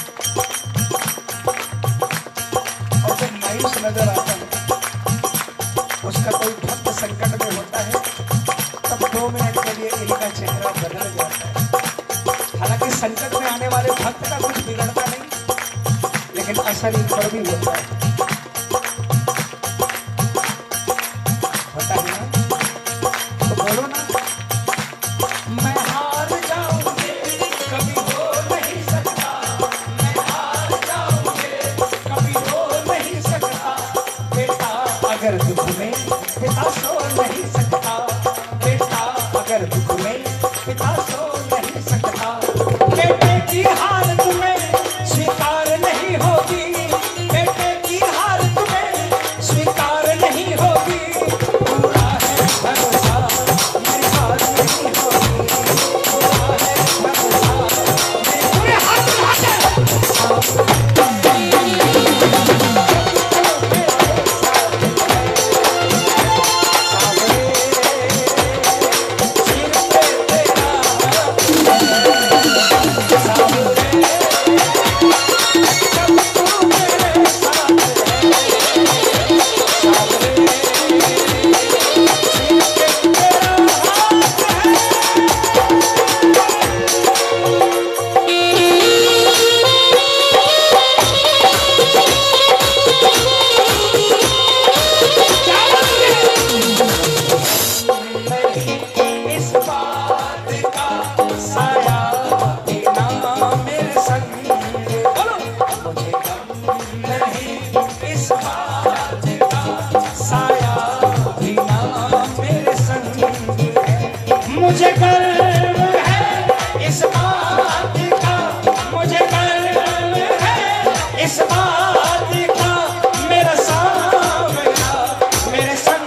और जब मायूस नजर आता है, उसका कोई भक्त संकट में होता है, तब 2 मिनट के लिए इनका चेहरा बदल जाता है। हालांकि संकट में आने वाले भक्त का कुछ बिगड़ता नहीं, लेकिन असर इन पर भी होता है। होता है ना? तो बोलो ना, मैं हार जाऊंगी कभी हो नहीं सकता, मैं हार जाऊंगी कभी हो नहीं सकता। बेटा अगर दुख में पिता सो नहीं सकता, बेटा अगर दुख में पिता सो नहीं सकता। बेटे की हार तुम्हें स्वीकार नहीं होगी, बेटे की हार तुम्हें स्वीकार नहीं होगी। पूरा है भरोसा मेरी हार नहीं होगी, पूरा है भरोसा मेरी पूरे हाथ इस बात का साया बिना मेरे संग, बोलो मुझे गम नहीं इस बात का साया बिना मेरे संग। मुझे गर्व है इस बात का, मुझे गर्व है इस बात का, मेरा सावरा मेरे संग।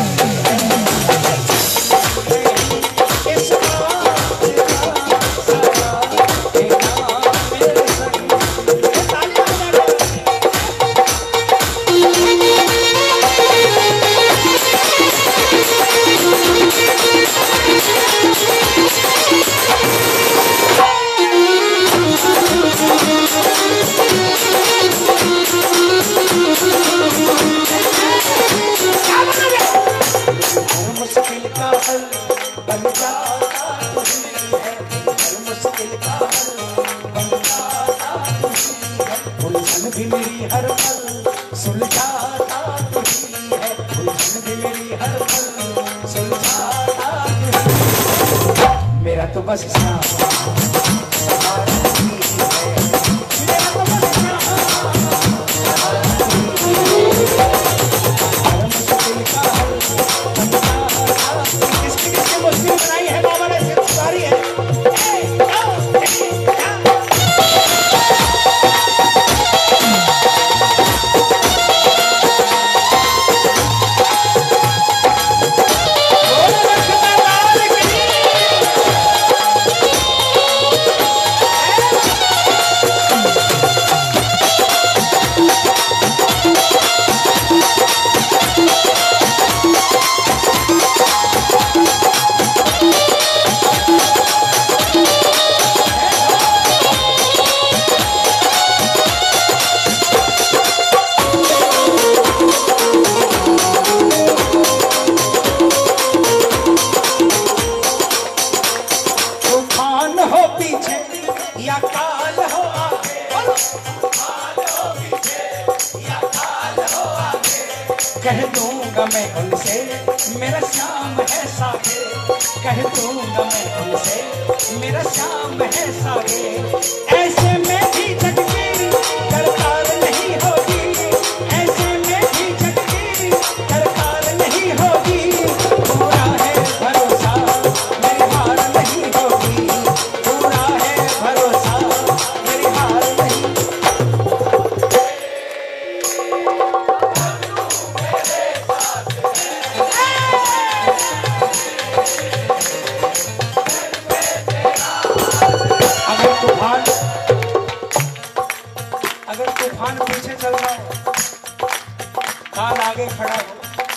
मुश्किल का हल बन जाता तुझी है, मुश्किल का हल बन जाता तुझी है। उलझन भी मेरी हर पल सुलझाता तुझी है, उलझन भी मेरी हर पल सुलझाता तुझी है। मेरा तो बस सहारा ही है, मेरा तो बस मुश्किल का हल बन जाता। किसकी किसकी मुश्किल बनाई है बाबा ने, सिर्फ सारी है। कह दूंगा मैं उनसे मेरा श्याम है सागे, कह दूंगा मैं उनसे मेरा श्याम है सागे। ऐसे में भी जगती दरकार नहीं होगी, ऐसे में भी जगती दरकार नहीं होगी। पूरा है भरोसा मेरी हार नहीं होगी, पूरा है भरोसा मेरी हार नहीं। अगर तूफान पीछे चल रहा हो, काल आगे खड़ा हो,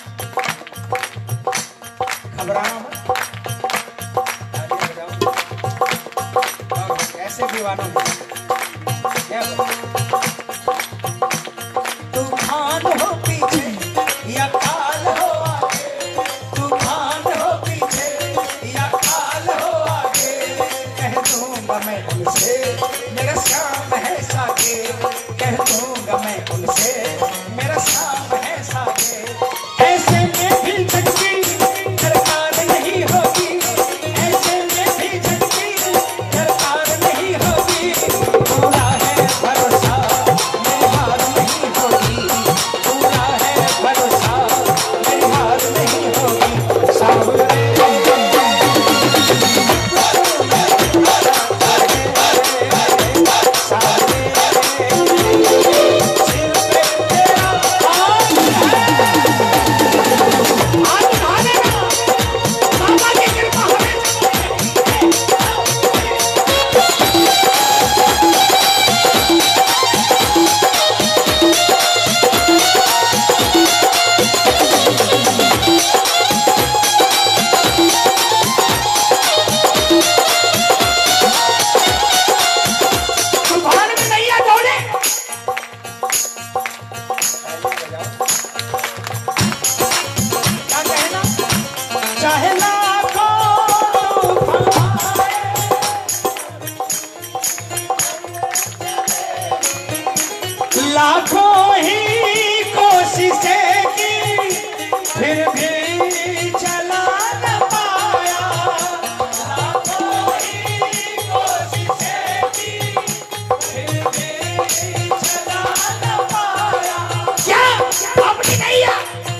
घबराना मत, तालियां बजाओ। और ऐसे दीवानों में क्या तूफान हो पीछे या काल हो आगे, तूफान हो पीछे या काल हो आगे। कह दूंगा मैं उनसे मेरा श्याम है सागे, कह दूंगा मैं उनसे मेरा श्याम है सागे। ऐसे में भी जगती दरकार नहीं होगी, ऐसे में भी जगती दरकार नहीं होगी। पूरा है भरोसा मेरी हार नहीं होगी, पूरा है भरोसा मेरी हार नहीं होगी। सावरे लाखों ही कोशिशें की फिर भी चला न पाया, लाखों ही कोशिशें की फिर भी चला न पाया। क्या अपनी नैया,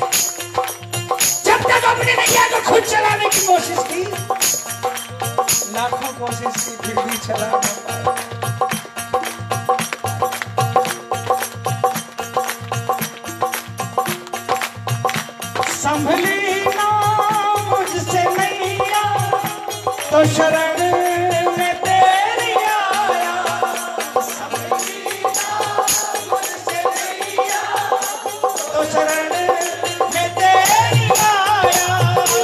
जब तक अपनी नैया को खुद चलाने की कोशिश की, लाखों कोशिश की फिर भी चला न पाया। संभली ना मुझसे नैया तो शरण में तेरी आया, संभली ना मुझसे नैया तो शरण में तेरी आया।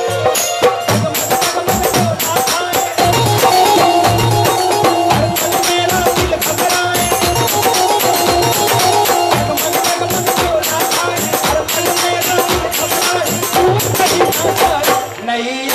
मेरा दिल घबराए, नहीं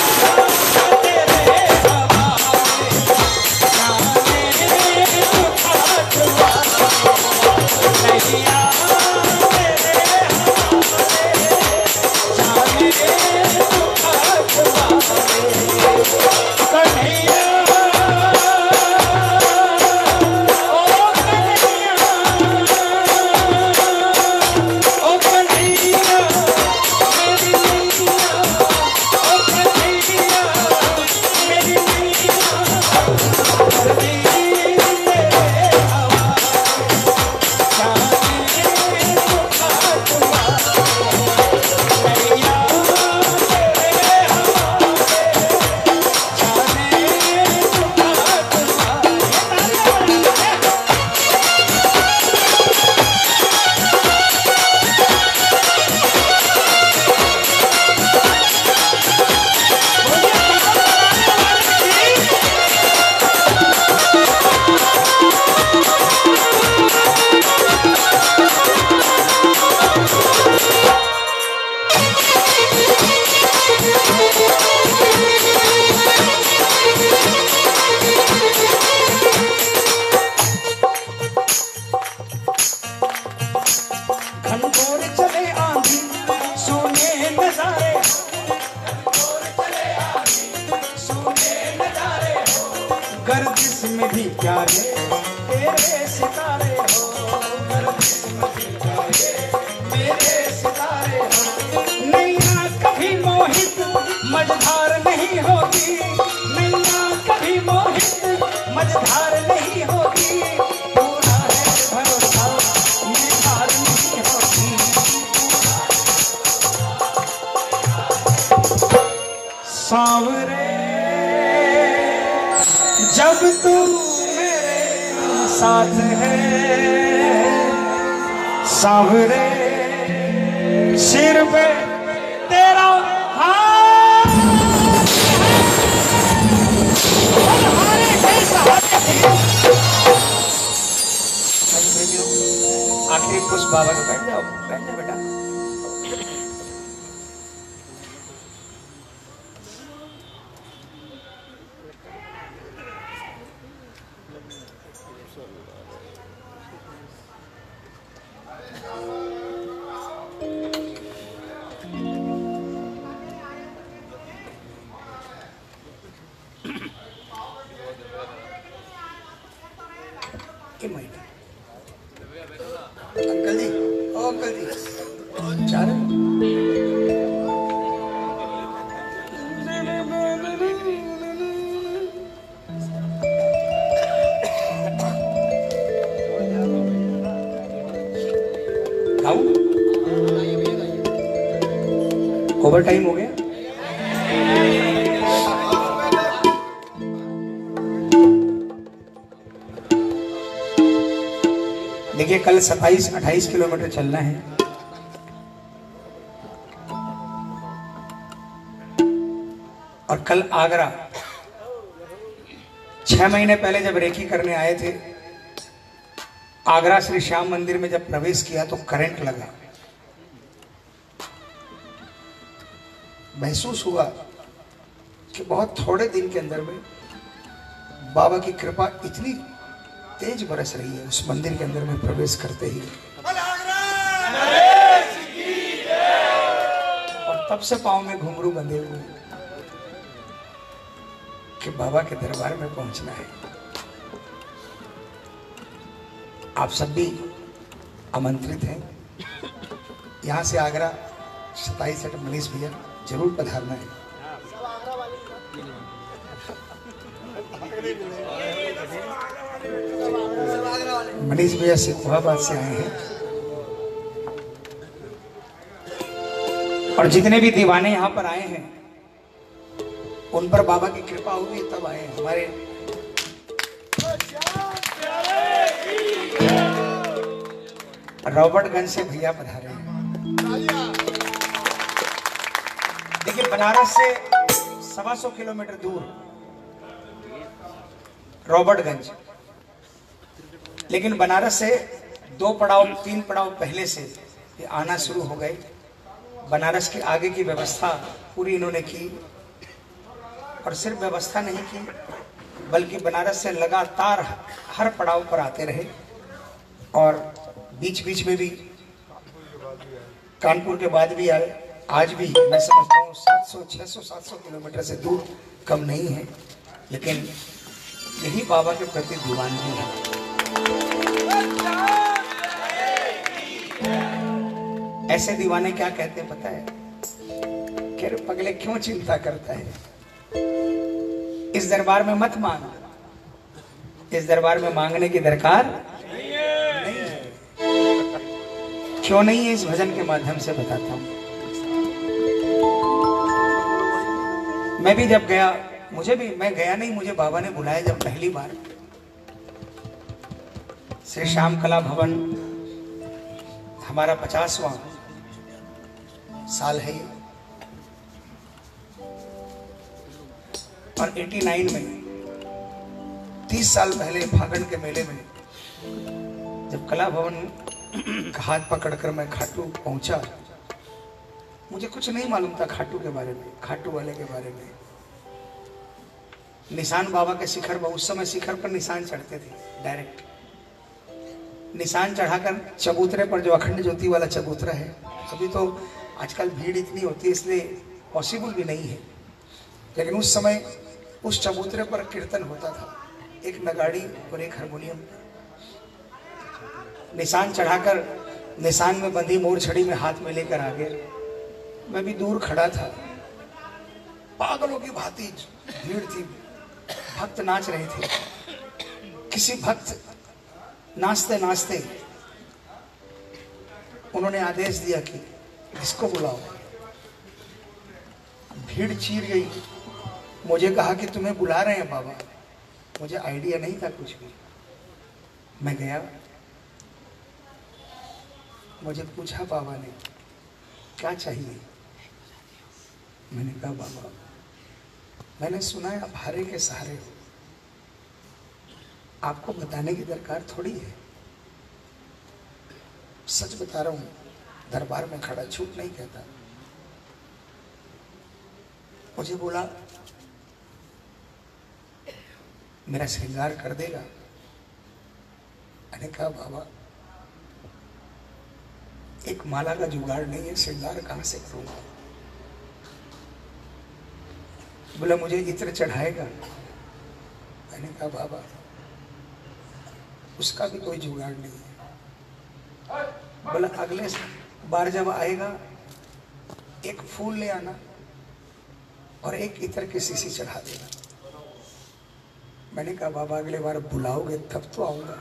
मझधार नहीं होगी नैया कभी मोहित, मझधार नहीं होगी, पूरा है भरोसा ये हार नहीं होगी। सांवरे जब तू मेरे साथ है, सांवरे सिर पे तेरा हाथ, आखिरी पुष्प बाबा को बैठ जाओ बेटा। अंकल जी, ओ अंकल जी, जा रहे हो? ओवर टाइम हो गया। देखिए कल 27-28 किलोमीटर चलना है और कल आगरा 6 महीने पहले जब रेकी करने आए थे, आगरा श्री श्याम मंदिर में जब प्रवेश किया तो करंट लगा। महसूस हुआ कि बहुत थोड़े दिन के अंदर में बाबा की कृपा इतनी तेज बरस रही है उस मंदिर के अंदर में प्रवेश करते ही। और तब से पांव में घुंघरू बंधे हुए कि बाबा के दरबार में पहुंचना है। आप सब भी आमंत्रित हैं। यहां से आगरा 27 मनीष भैया जरूर पधारना है। मनीष भैया सिद्धाबाद से आए हैं और जितने भी दीवाने यहाँ पर आए हैं उन पर बाबा की कृपा हुई तब आए हैं। हमारे रॉबर्टगंज से भैया पधारे हैं। देखिए बनारस से 125 किलोमीटर दूर रॉबर्टगंज, लेकिन बनारस से 2 पड़ाव 3 पड़ाव पहले से ये आना शुरू हो गए। बनारस के आगे की व्यवस्था पूरी इन्होंने की और सिर्फ व्यवस्था नहीं की बल्कि बनारस से लगातार हर पड़ाव पर आते रहे और बीच बीच में भी कानपुर के बाद भी आए। आज भी मैं समझता हूँ 700, 600, 700 किलोमीटर से दूर कम नहीं है, लेकिन यही बाबा के प्रति दीवानगी है। ऐसे दीवाने क्या कहते हैं पता है? कह रहे पगले क्यों चिंता करता है, इस दरबार में मत मांग, इस दरबार में मांगने की दरकार नहीं है। क्यों नहीं है इस भजन के माध्यम से बताता हूं। मैं भी जब गया, मैं गया नहीं, मुझे बाबा ने बुलाया जब पहली बार। श्री श्याम कला भवन हमारा 50वां साल है ये, और 89 में 30 साल पहले फागण के मेले में जब कला भवन का हाथ पकड़कर मैं खाटू पहुंचा, मुझे कुछ नहीं मालूम था खाटू के बारे में, खाटू वाले के बारे में। निशान बाबा के शिखर पर, उस समय शिखर पर निशान चढ़ते थे, डायरेक्ट निशान चढ़ाकर चबूतरे पर, जो अखंड ज्योति वाला चबूतरा है, अभी तो आजकल भीड़ इतनी होती है इसलिए पॉसिबल भी नहीं है, लेकिन उस समय उस चबूतरे पर कीर्तन होता था, एक नगाड़ी और एक हारमोनियम। निशान चढ़ाकर निशान में बंधी मोर छड़ी में हाथ में लेकर आगे, मैं भी दूर खड़ा था पागलों की भांति भीड़ थी, भक्त नाच रहे थे। किसी भक्त नाचते नाचते उन्होंने आदेश दिया कि इसको बुलाओ। भीड़ चीर गई। मुझे कहा कि तुम्हें बुला रहे हैं बाबा। मुझे आइडिया नहीं था कुछ भी। मैं गया, मुझे पूछा बाबा ने क्या चाहिए। मैंने कहा बाबा, मैंने सुना है आप हारे के सहारे हो, आपको बताने की दरकार थोड़ी है। सच बता रहा हूं, दरबार में खड़ा, झूठ नहीं कहता। मुझे बोला मेरा श्रृंगार कर देगा। मैंने कहा बाबा, एक माला का जुगाड़ नहीं है, श्रृंगार कहां से करूंगा। बोला मुझे इत्र चढ़ाएगा। मैंने कहा बाबा, उसका भी कोई जुगाड़ नहीं है। बोला अगले बार जब आएगा एक फूल ले आना और एक इत्र की शीशी चढ़ा देना। मैंने कहा बाबा, अगले बार बुलाओगे तब तो आऊंगा।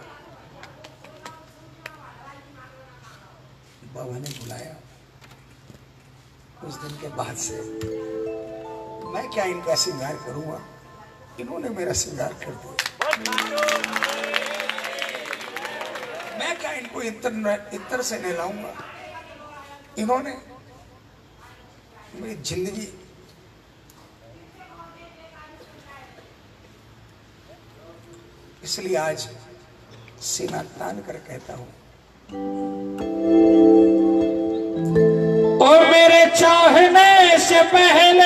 बाबा ने बुलाया। उस दिन के बाद से मैं क्या इनका श्रृंगार करूंगा, इन्होंने मेरा श्रृंगार कर दिया। मैं क्या इनको इत्र से नहलाऊंगा, इन्होंने मेरी जिंदगी। इसलिए आज सीना तान कर कहता हूं, और मेरे चाहने से पहले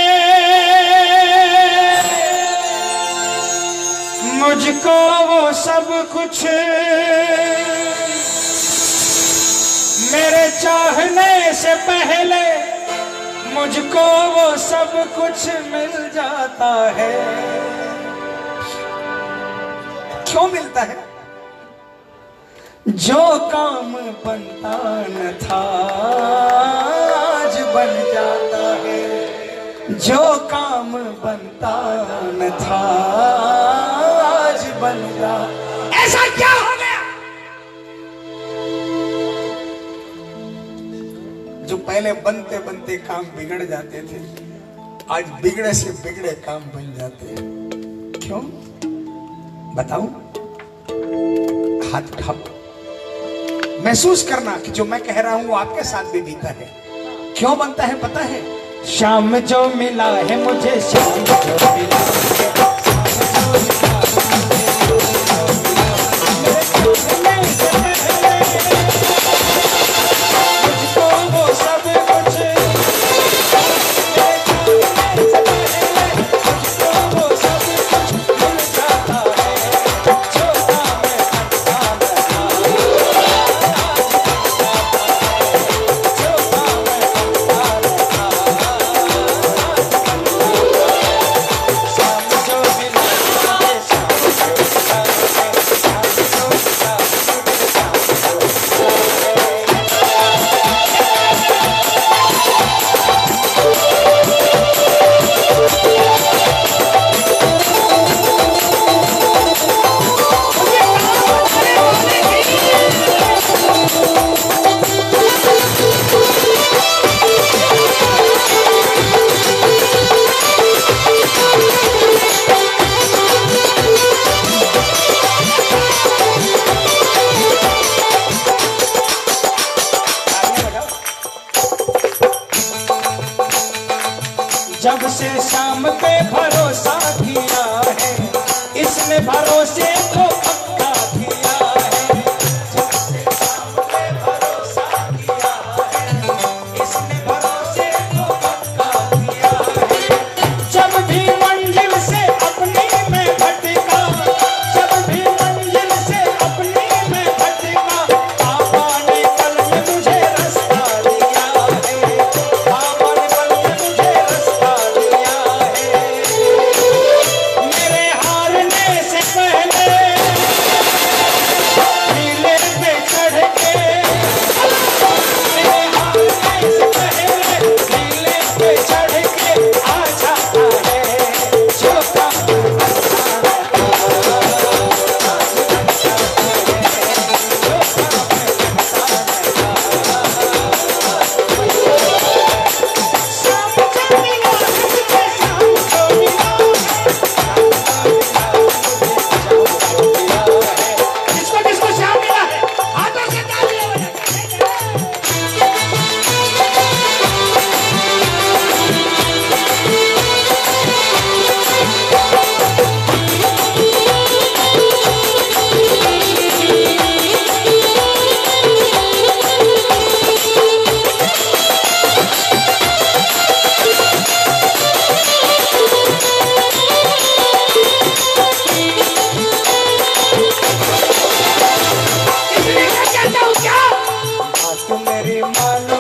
मुझको वो सब कुछ, मेरे चाहने से पहले मुझको वो सब कुछ मिल जाता है। क्यों मिलता है? जो काम बनता न था आज बन जाता है। जो काम बनता न था आज बन जाता। ऐसा क्या हो गया जो पहले बनते बनते काम बिगड़ जाते थे, आज बिगड़े से बिगड़े काम बन जाते हैं? क्यों बताऊं? हाथ उठाओ, महसूस करना कि जो मैं कह रहा हूं वो आपके साथ भी बीता है। क्यों बनता है पता है? शाम जो मिला है मुझे, शाम जो मिला है, जब से शाम पे भरोसा किया है, इसने भरोसे को पक्का किया है। जब से शाम पे भरोसा किया है, इसने भरोसे को पक्का किया है। जब भी मंजिल से अपनी में भटका, जब भी मंजिल से अपनी में भटका, पापा ने कल में मुझे रास्ता दिया है। पापा ने कल में मुझे रास्ता दिया है। मानो,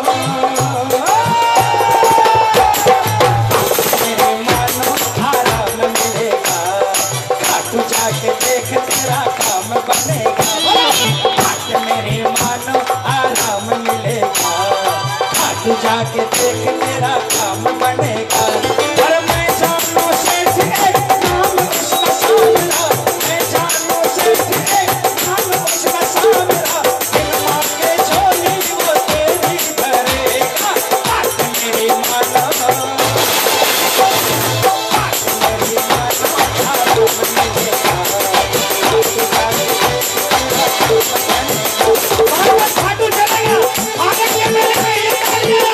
मेरे मानो आराम मिलेगा, खाटू जाके देख तेरा काम बनेगा। बात मेरे मानो आराम मिलेगा, खाटू जाके देख तेरा काम बनेगा। और मैं जानू सेठ एक नाम उसका सामरा, मैं जानू सेठ एक नाम उसका सामरा, इन माँ के झोली वो तेरी भरेगा। बात मेरी मानो, बात मेरी मानो आराम मिलेगा, खाटू जाके देख तेरा काम बनेगा। भारत खाटू चलेगा, आगे के मेले में ये करिएगा।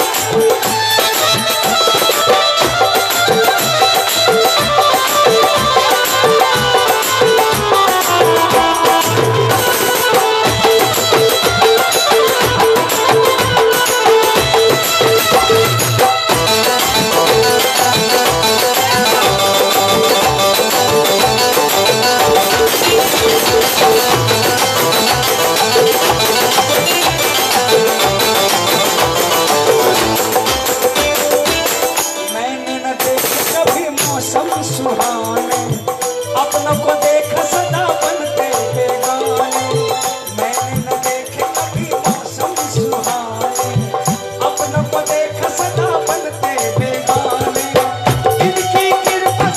मैंने न देखे कभी मौसम सुहाने, अपनों को देखा सदा बनते बेगाने। मैंने न देखे कभी मौसम सुहाने, अपनों को देखा सदा बनते बेगाने। इनकी कृपा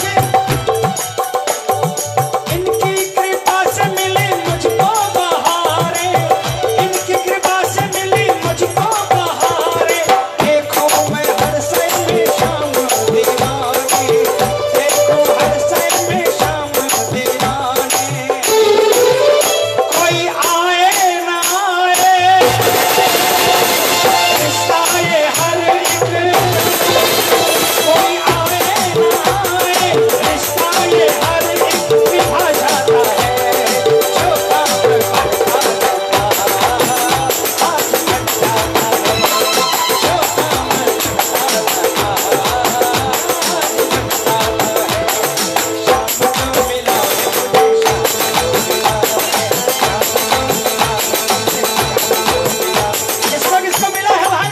से मिली मुझको बहारे, इनकी कृपा से मिली मुझको बहारे। देखो मैं हर सैर में शाम दीवाने, देखो हर सैर में शाम दीवाने। कोई आए ना आए, रिश्ता ये हर एक, कोई आए ना आए, रिश्ता ये हर एक निभा जाता है। जो काम करता रहता, हाथ कट जाता है। जो काम करता रहता, हाथ कट जाता है। शाम को मिला मुझे, शाम को मिला, शाम को मिला मुझे, शाम को मिला। किसको किसको मिला है भाई?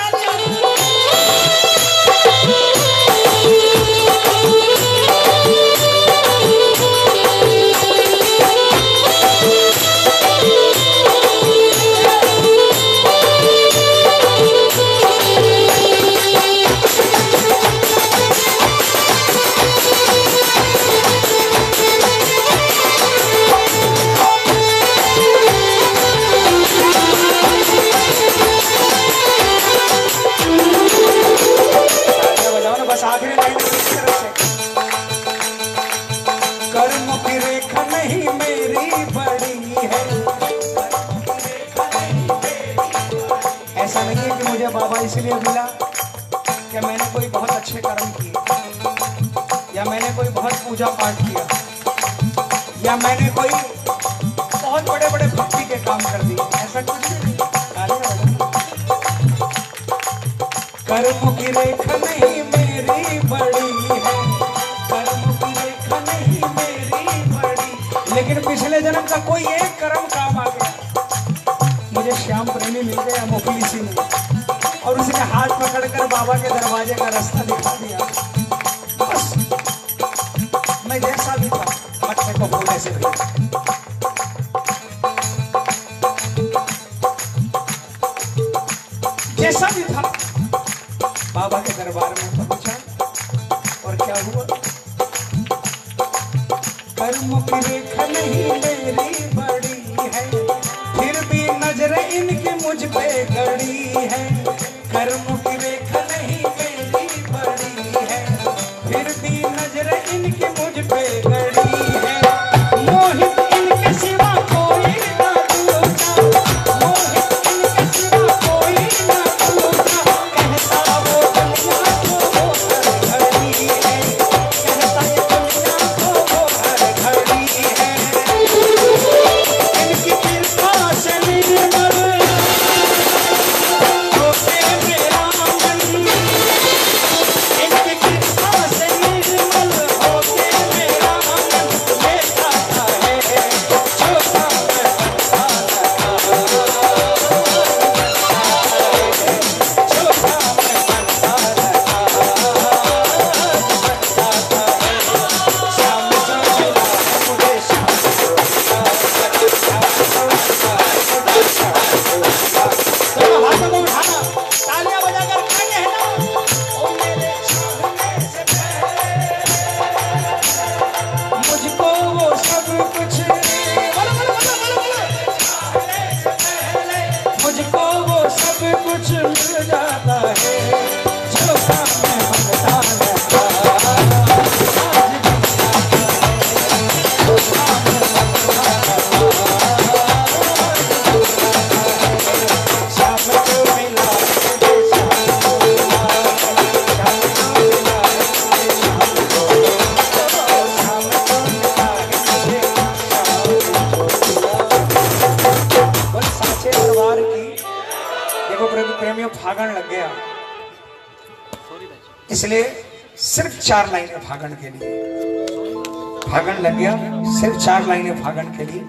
तालियां बजाओ ना, बस आखिरी लाइन है इस तरफ से। कर्म की रेखा नहीं मेरी बड़ी है, ऐसा नहीं है कि मुझे बाबा इसलिए मिला कि मैंने कोई बहुत अच्छे कर्म किए, या मैंने कोई बहुत पूजा पाठ किया, या मैंने कोई बहुत बड़े बड़े भक्ति के काम कर दिए, ऐसा कुछ नहीं। तालियां बजाओ। कर्म की रेखा नहीं मेरी बड़ी है, कर्म की रेखा नहीं मेरी बड़ी, लेकिन पिछले जन्म का कोई एक कर्म काम आ गया। मुझे श्याम प्रेमी मिल गया मुफलिसी में, और उसने हाथ पकड़कर बाबा के दरवाजे का रास्ता दिखा दिया। बस मैं जैसा भी था मत्थे को भूले से भी। जैसा भी था बाबा के दरबार में पहुंचा, और क्या हुआ? कर्म की रेखा नहीं मेरी बड़ी है, फिर भी नजर इनकी मुझ पे गड़ी है। कर्म की रेखा नहीं मेरी बड़ी है, फिर भी नजर इनकी मुझ पे गड़ी है। मोहित इनके सिवा कोई ना दूजा, मोहित इनके सिवा कोई ना दूजा, कहता वो दुनिया को वो हर घड़ी है, कहता ये दुनिया को वो हर घड़ी है। कुछ मिल जाता है जो काम में बनता रहता प्रेमियों फागण लग गया, इसलिए सिर्फ 4 लाइनें फागण के लिए। फागण लग गया, सिर्फ 4 लाइनें फागण के लिए।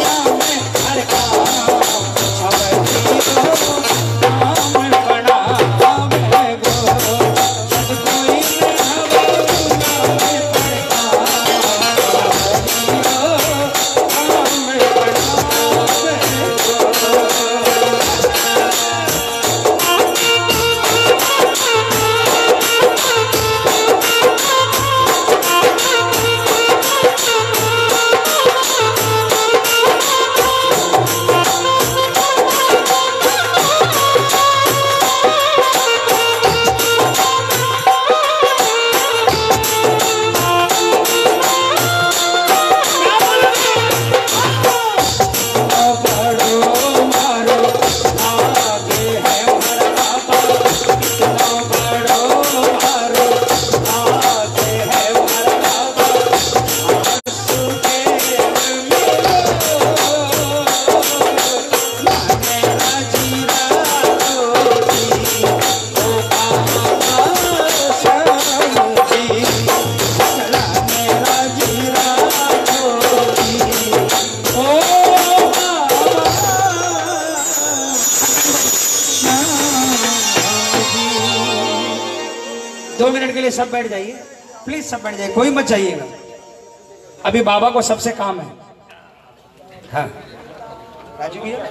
2 मिनट के लिए सब बैठ जाइए, प्लीज सब बैठ जाइए, कोई मत जाइएगा। अभी बाबा को सबसे काम है। हाँ राजू भैया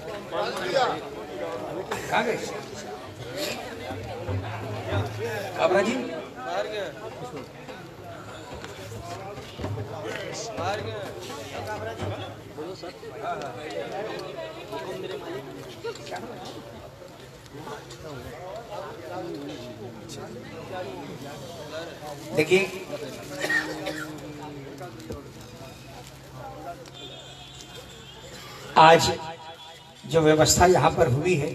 कहाँ गए? काबरा जी देखिए, आज जो व्यवस्था यहाँ पर हुई है,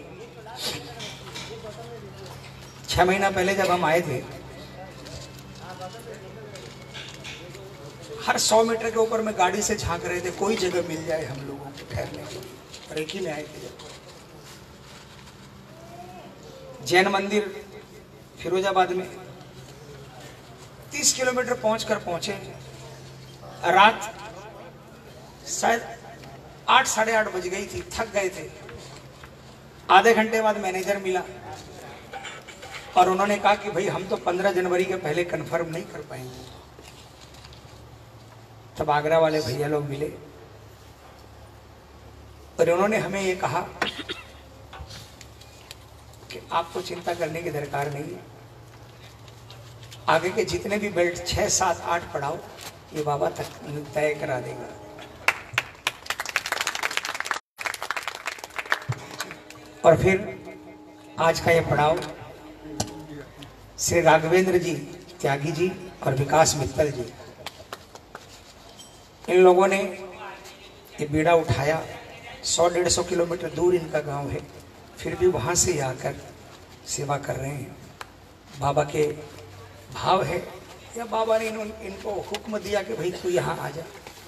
6 महीना पहले जब हम आए थे, हर 100 मीटर के ऊपर में गाड़ी से झांक रहे थे, कोई जगह मिल जाए हम लोगों को ठहरने के लिए। और एक ही में आए थे जब जैन मंदिर फिरोजाबाद में 30 किलोमीटर पहुंचे, रात शायद 8 साढ़े 8 बज गई थी, थक गए थे। आधे घंटे बाद मैनेजर मिला और उन्होंने कहा कि भाई हम तो 15 जनवरी के पहले कंफर्म नहीं कर पाएंगे। तब आगरा वाले भैया लोग मिले और उन्होंने हमें ये कहा कि आपको चिंता करने की दरकार नहीं है, आगे के जितने भी बेल्ट 6, 7, 8 पड़ाव ये बाबा तक तय करा देगा। और फिर आज का ये पड़ाव श्री राघवेंद्र जी त्यागी जी और विकास मित्तल जी, इन लोगों ने ये बीड़ा उठाया। 100-150 किलोमीटर दूर इनका गांव है, फिर भी वहां से आकर सेवा कर रहे हैं। बाबा के भाव है या बाबा ने इनको हुक्म दिया कि भाई तू यहाँ आ जा।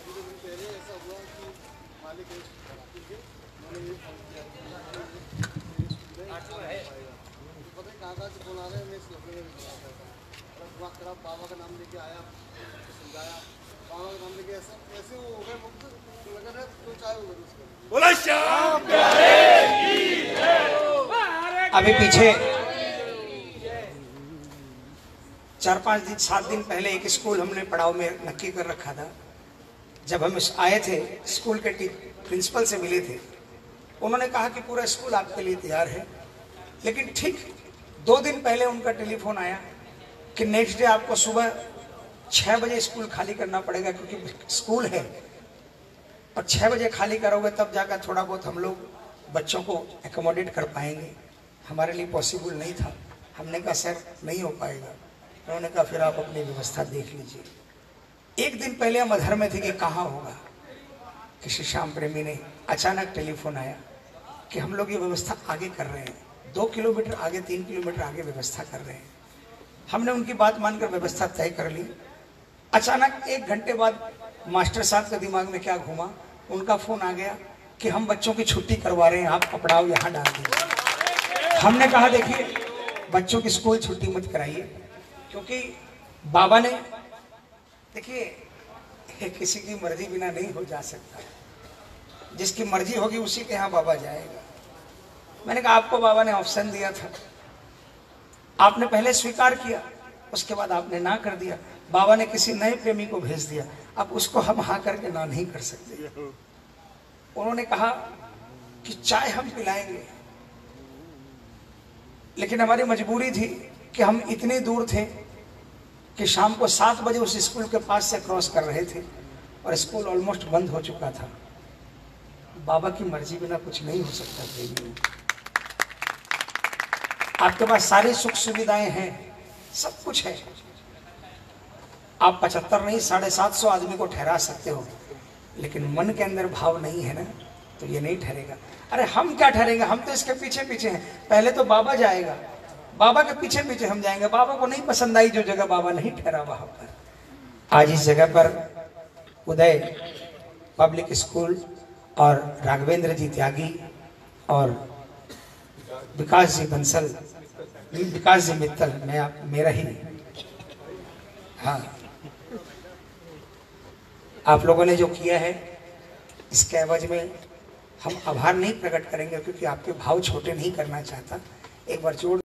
बाबा का नाम लेके आया, समझाया, बाबा का नाम लेके ऐसे वो हो गए मुक्त, तो लगा रहा तो चाहे हो गए। बोला श्याम प्यारे की जय। अभी पीछे 4-5 दिन 7 दिन पहले एक स्कूल हमने पड़ाव में नक्की कर रखा था। जब हम आए थे, स्कूल के प्रिंसिपल से मिले थे, उन्होंने कहा कि पूरा स्कूल आपके लिए तैयार है। लेकिन ठीक 2 दिन पहले उनका टेलीफोन आया कि नेक्स्ट डे आपको सुबह 6 बजे स्कूल खाली करना पड़ेगा, क्योंकि स्कूल है और 6 बजे खाली करोगे तब जाकर थोड़ा बहुत हम लोग बच्चों को एकोमोडेट कर पाएंगे। हमारे लिए पॉसिबल नहीं था। हमने कहा सर नहीं हो पाएगा। उन्होंने कहा फिर आप अपनी व्यवस्था देख लीजिए। 1 दिन पहले हम अधर में थे कि कहाँ होगा, कि श्री श्याम प्रेमी ने अचानक टेलीफोन आया कि हम लोग ये व्यवस्था आगे कर रहे हैं, 2 किलोमीटर आगे, 3 किलोमीटर आगे व्यवस्था कर रहे हैं। हमने उनकी बात मानकर व्यवस्था तय कर ली। अचानक 1 घंटे बाद मास्टर साहब के दिमाग में क्या घूमा, उनका फोन आ गया कि हम बच्चों की छुट्टी करवा रहे हैं, आप पकड़ाव यहाँ डाल दीजिए। हमने कहा देखिए बच्चों की स्कूल छुट्टी मत कराइए, क्योंकि बाबा ने, देखिए किसी की मर्जी बिना नहीं हो जा सकता। जिसकी मर्जी होगी उसी के यहाँ बाबा जाएगा। मैंने कहा आपको बाबा ने ऑप्शन दिया था, आपने पहले स्वीकार किया, उसके बाद आपने ना कर दिया। बाबा ने किसी नए प्रेमी को भेज दिया, अब उसको हम हाँ करके ना नहीं कर सकते। उन्होंने कहा कि चाय हम पिलाएंगे, लेकिन हमारी मजबूरी थी कि हम इतने दूर थे कि शाम को 7 बजे उस स्कूल के पास से क्रॉस कर रहे थे और स्कूल ऑलमोस्ट बंद हो चुका था। बाबा की मर्जी बिना कुछ नहीं हो सकता प्रेमी। आपके पास सारी सुख सुविधाएं हैं, सब कुछ है, आप 75 नहीं 750 आदमी को ठहरा सकते हो, लेकिन मन के अंदर भाव नहीं है ना, तो ये नहीं ठहरेगा। अरे हम क्या ठहरेंगे, हम तो इसके पीछे पीछे हैं। पहले तो बाबा जाएगा, बाबा के पीछे पीछे हम जाएंगे। बाबा को नहीं पसंद आई जो जगह बाबा नहीं ठहरा वहां पर। आज इस जगह पर उदय पब्लिक स्कूल और राघवेंद्र जी त्यागी और विकास जी बंसल, विकास जी मित्तल, मैं मेरा ही, हाँ, आप लोगों ने जो किया है इसके एवज में हम आभार नहीं प्रकट करेंगे, क्योंकि आपके भाव छोटे नहीं करना चाहता। एक बार जोड़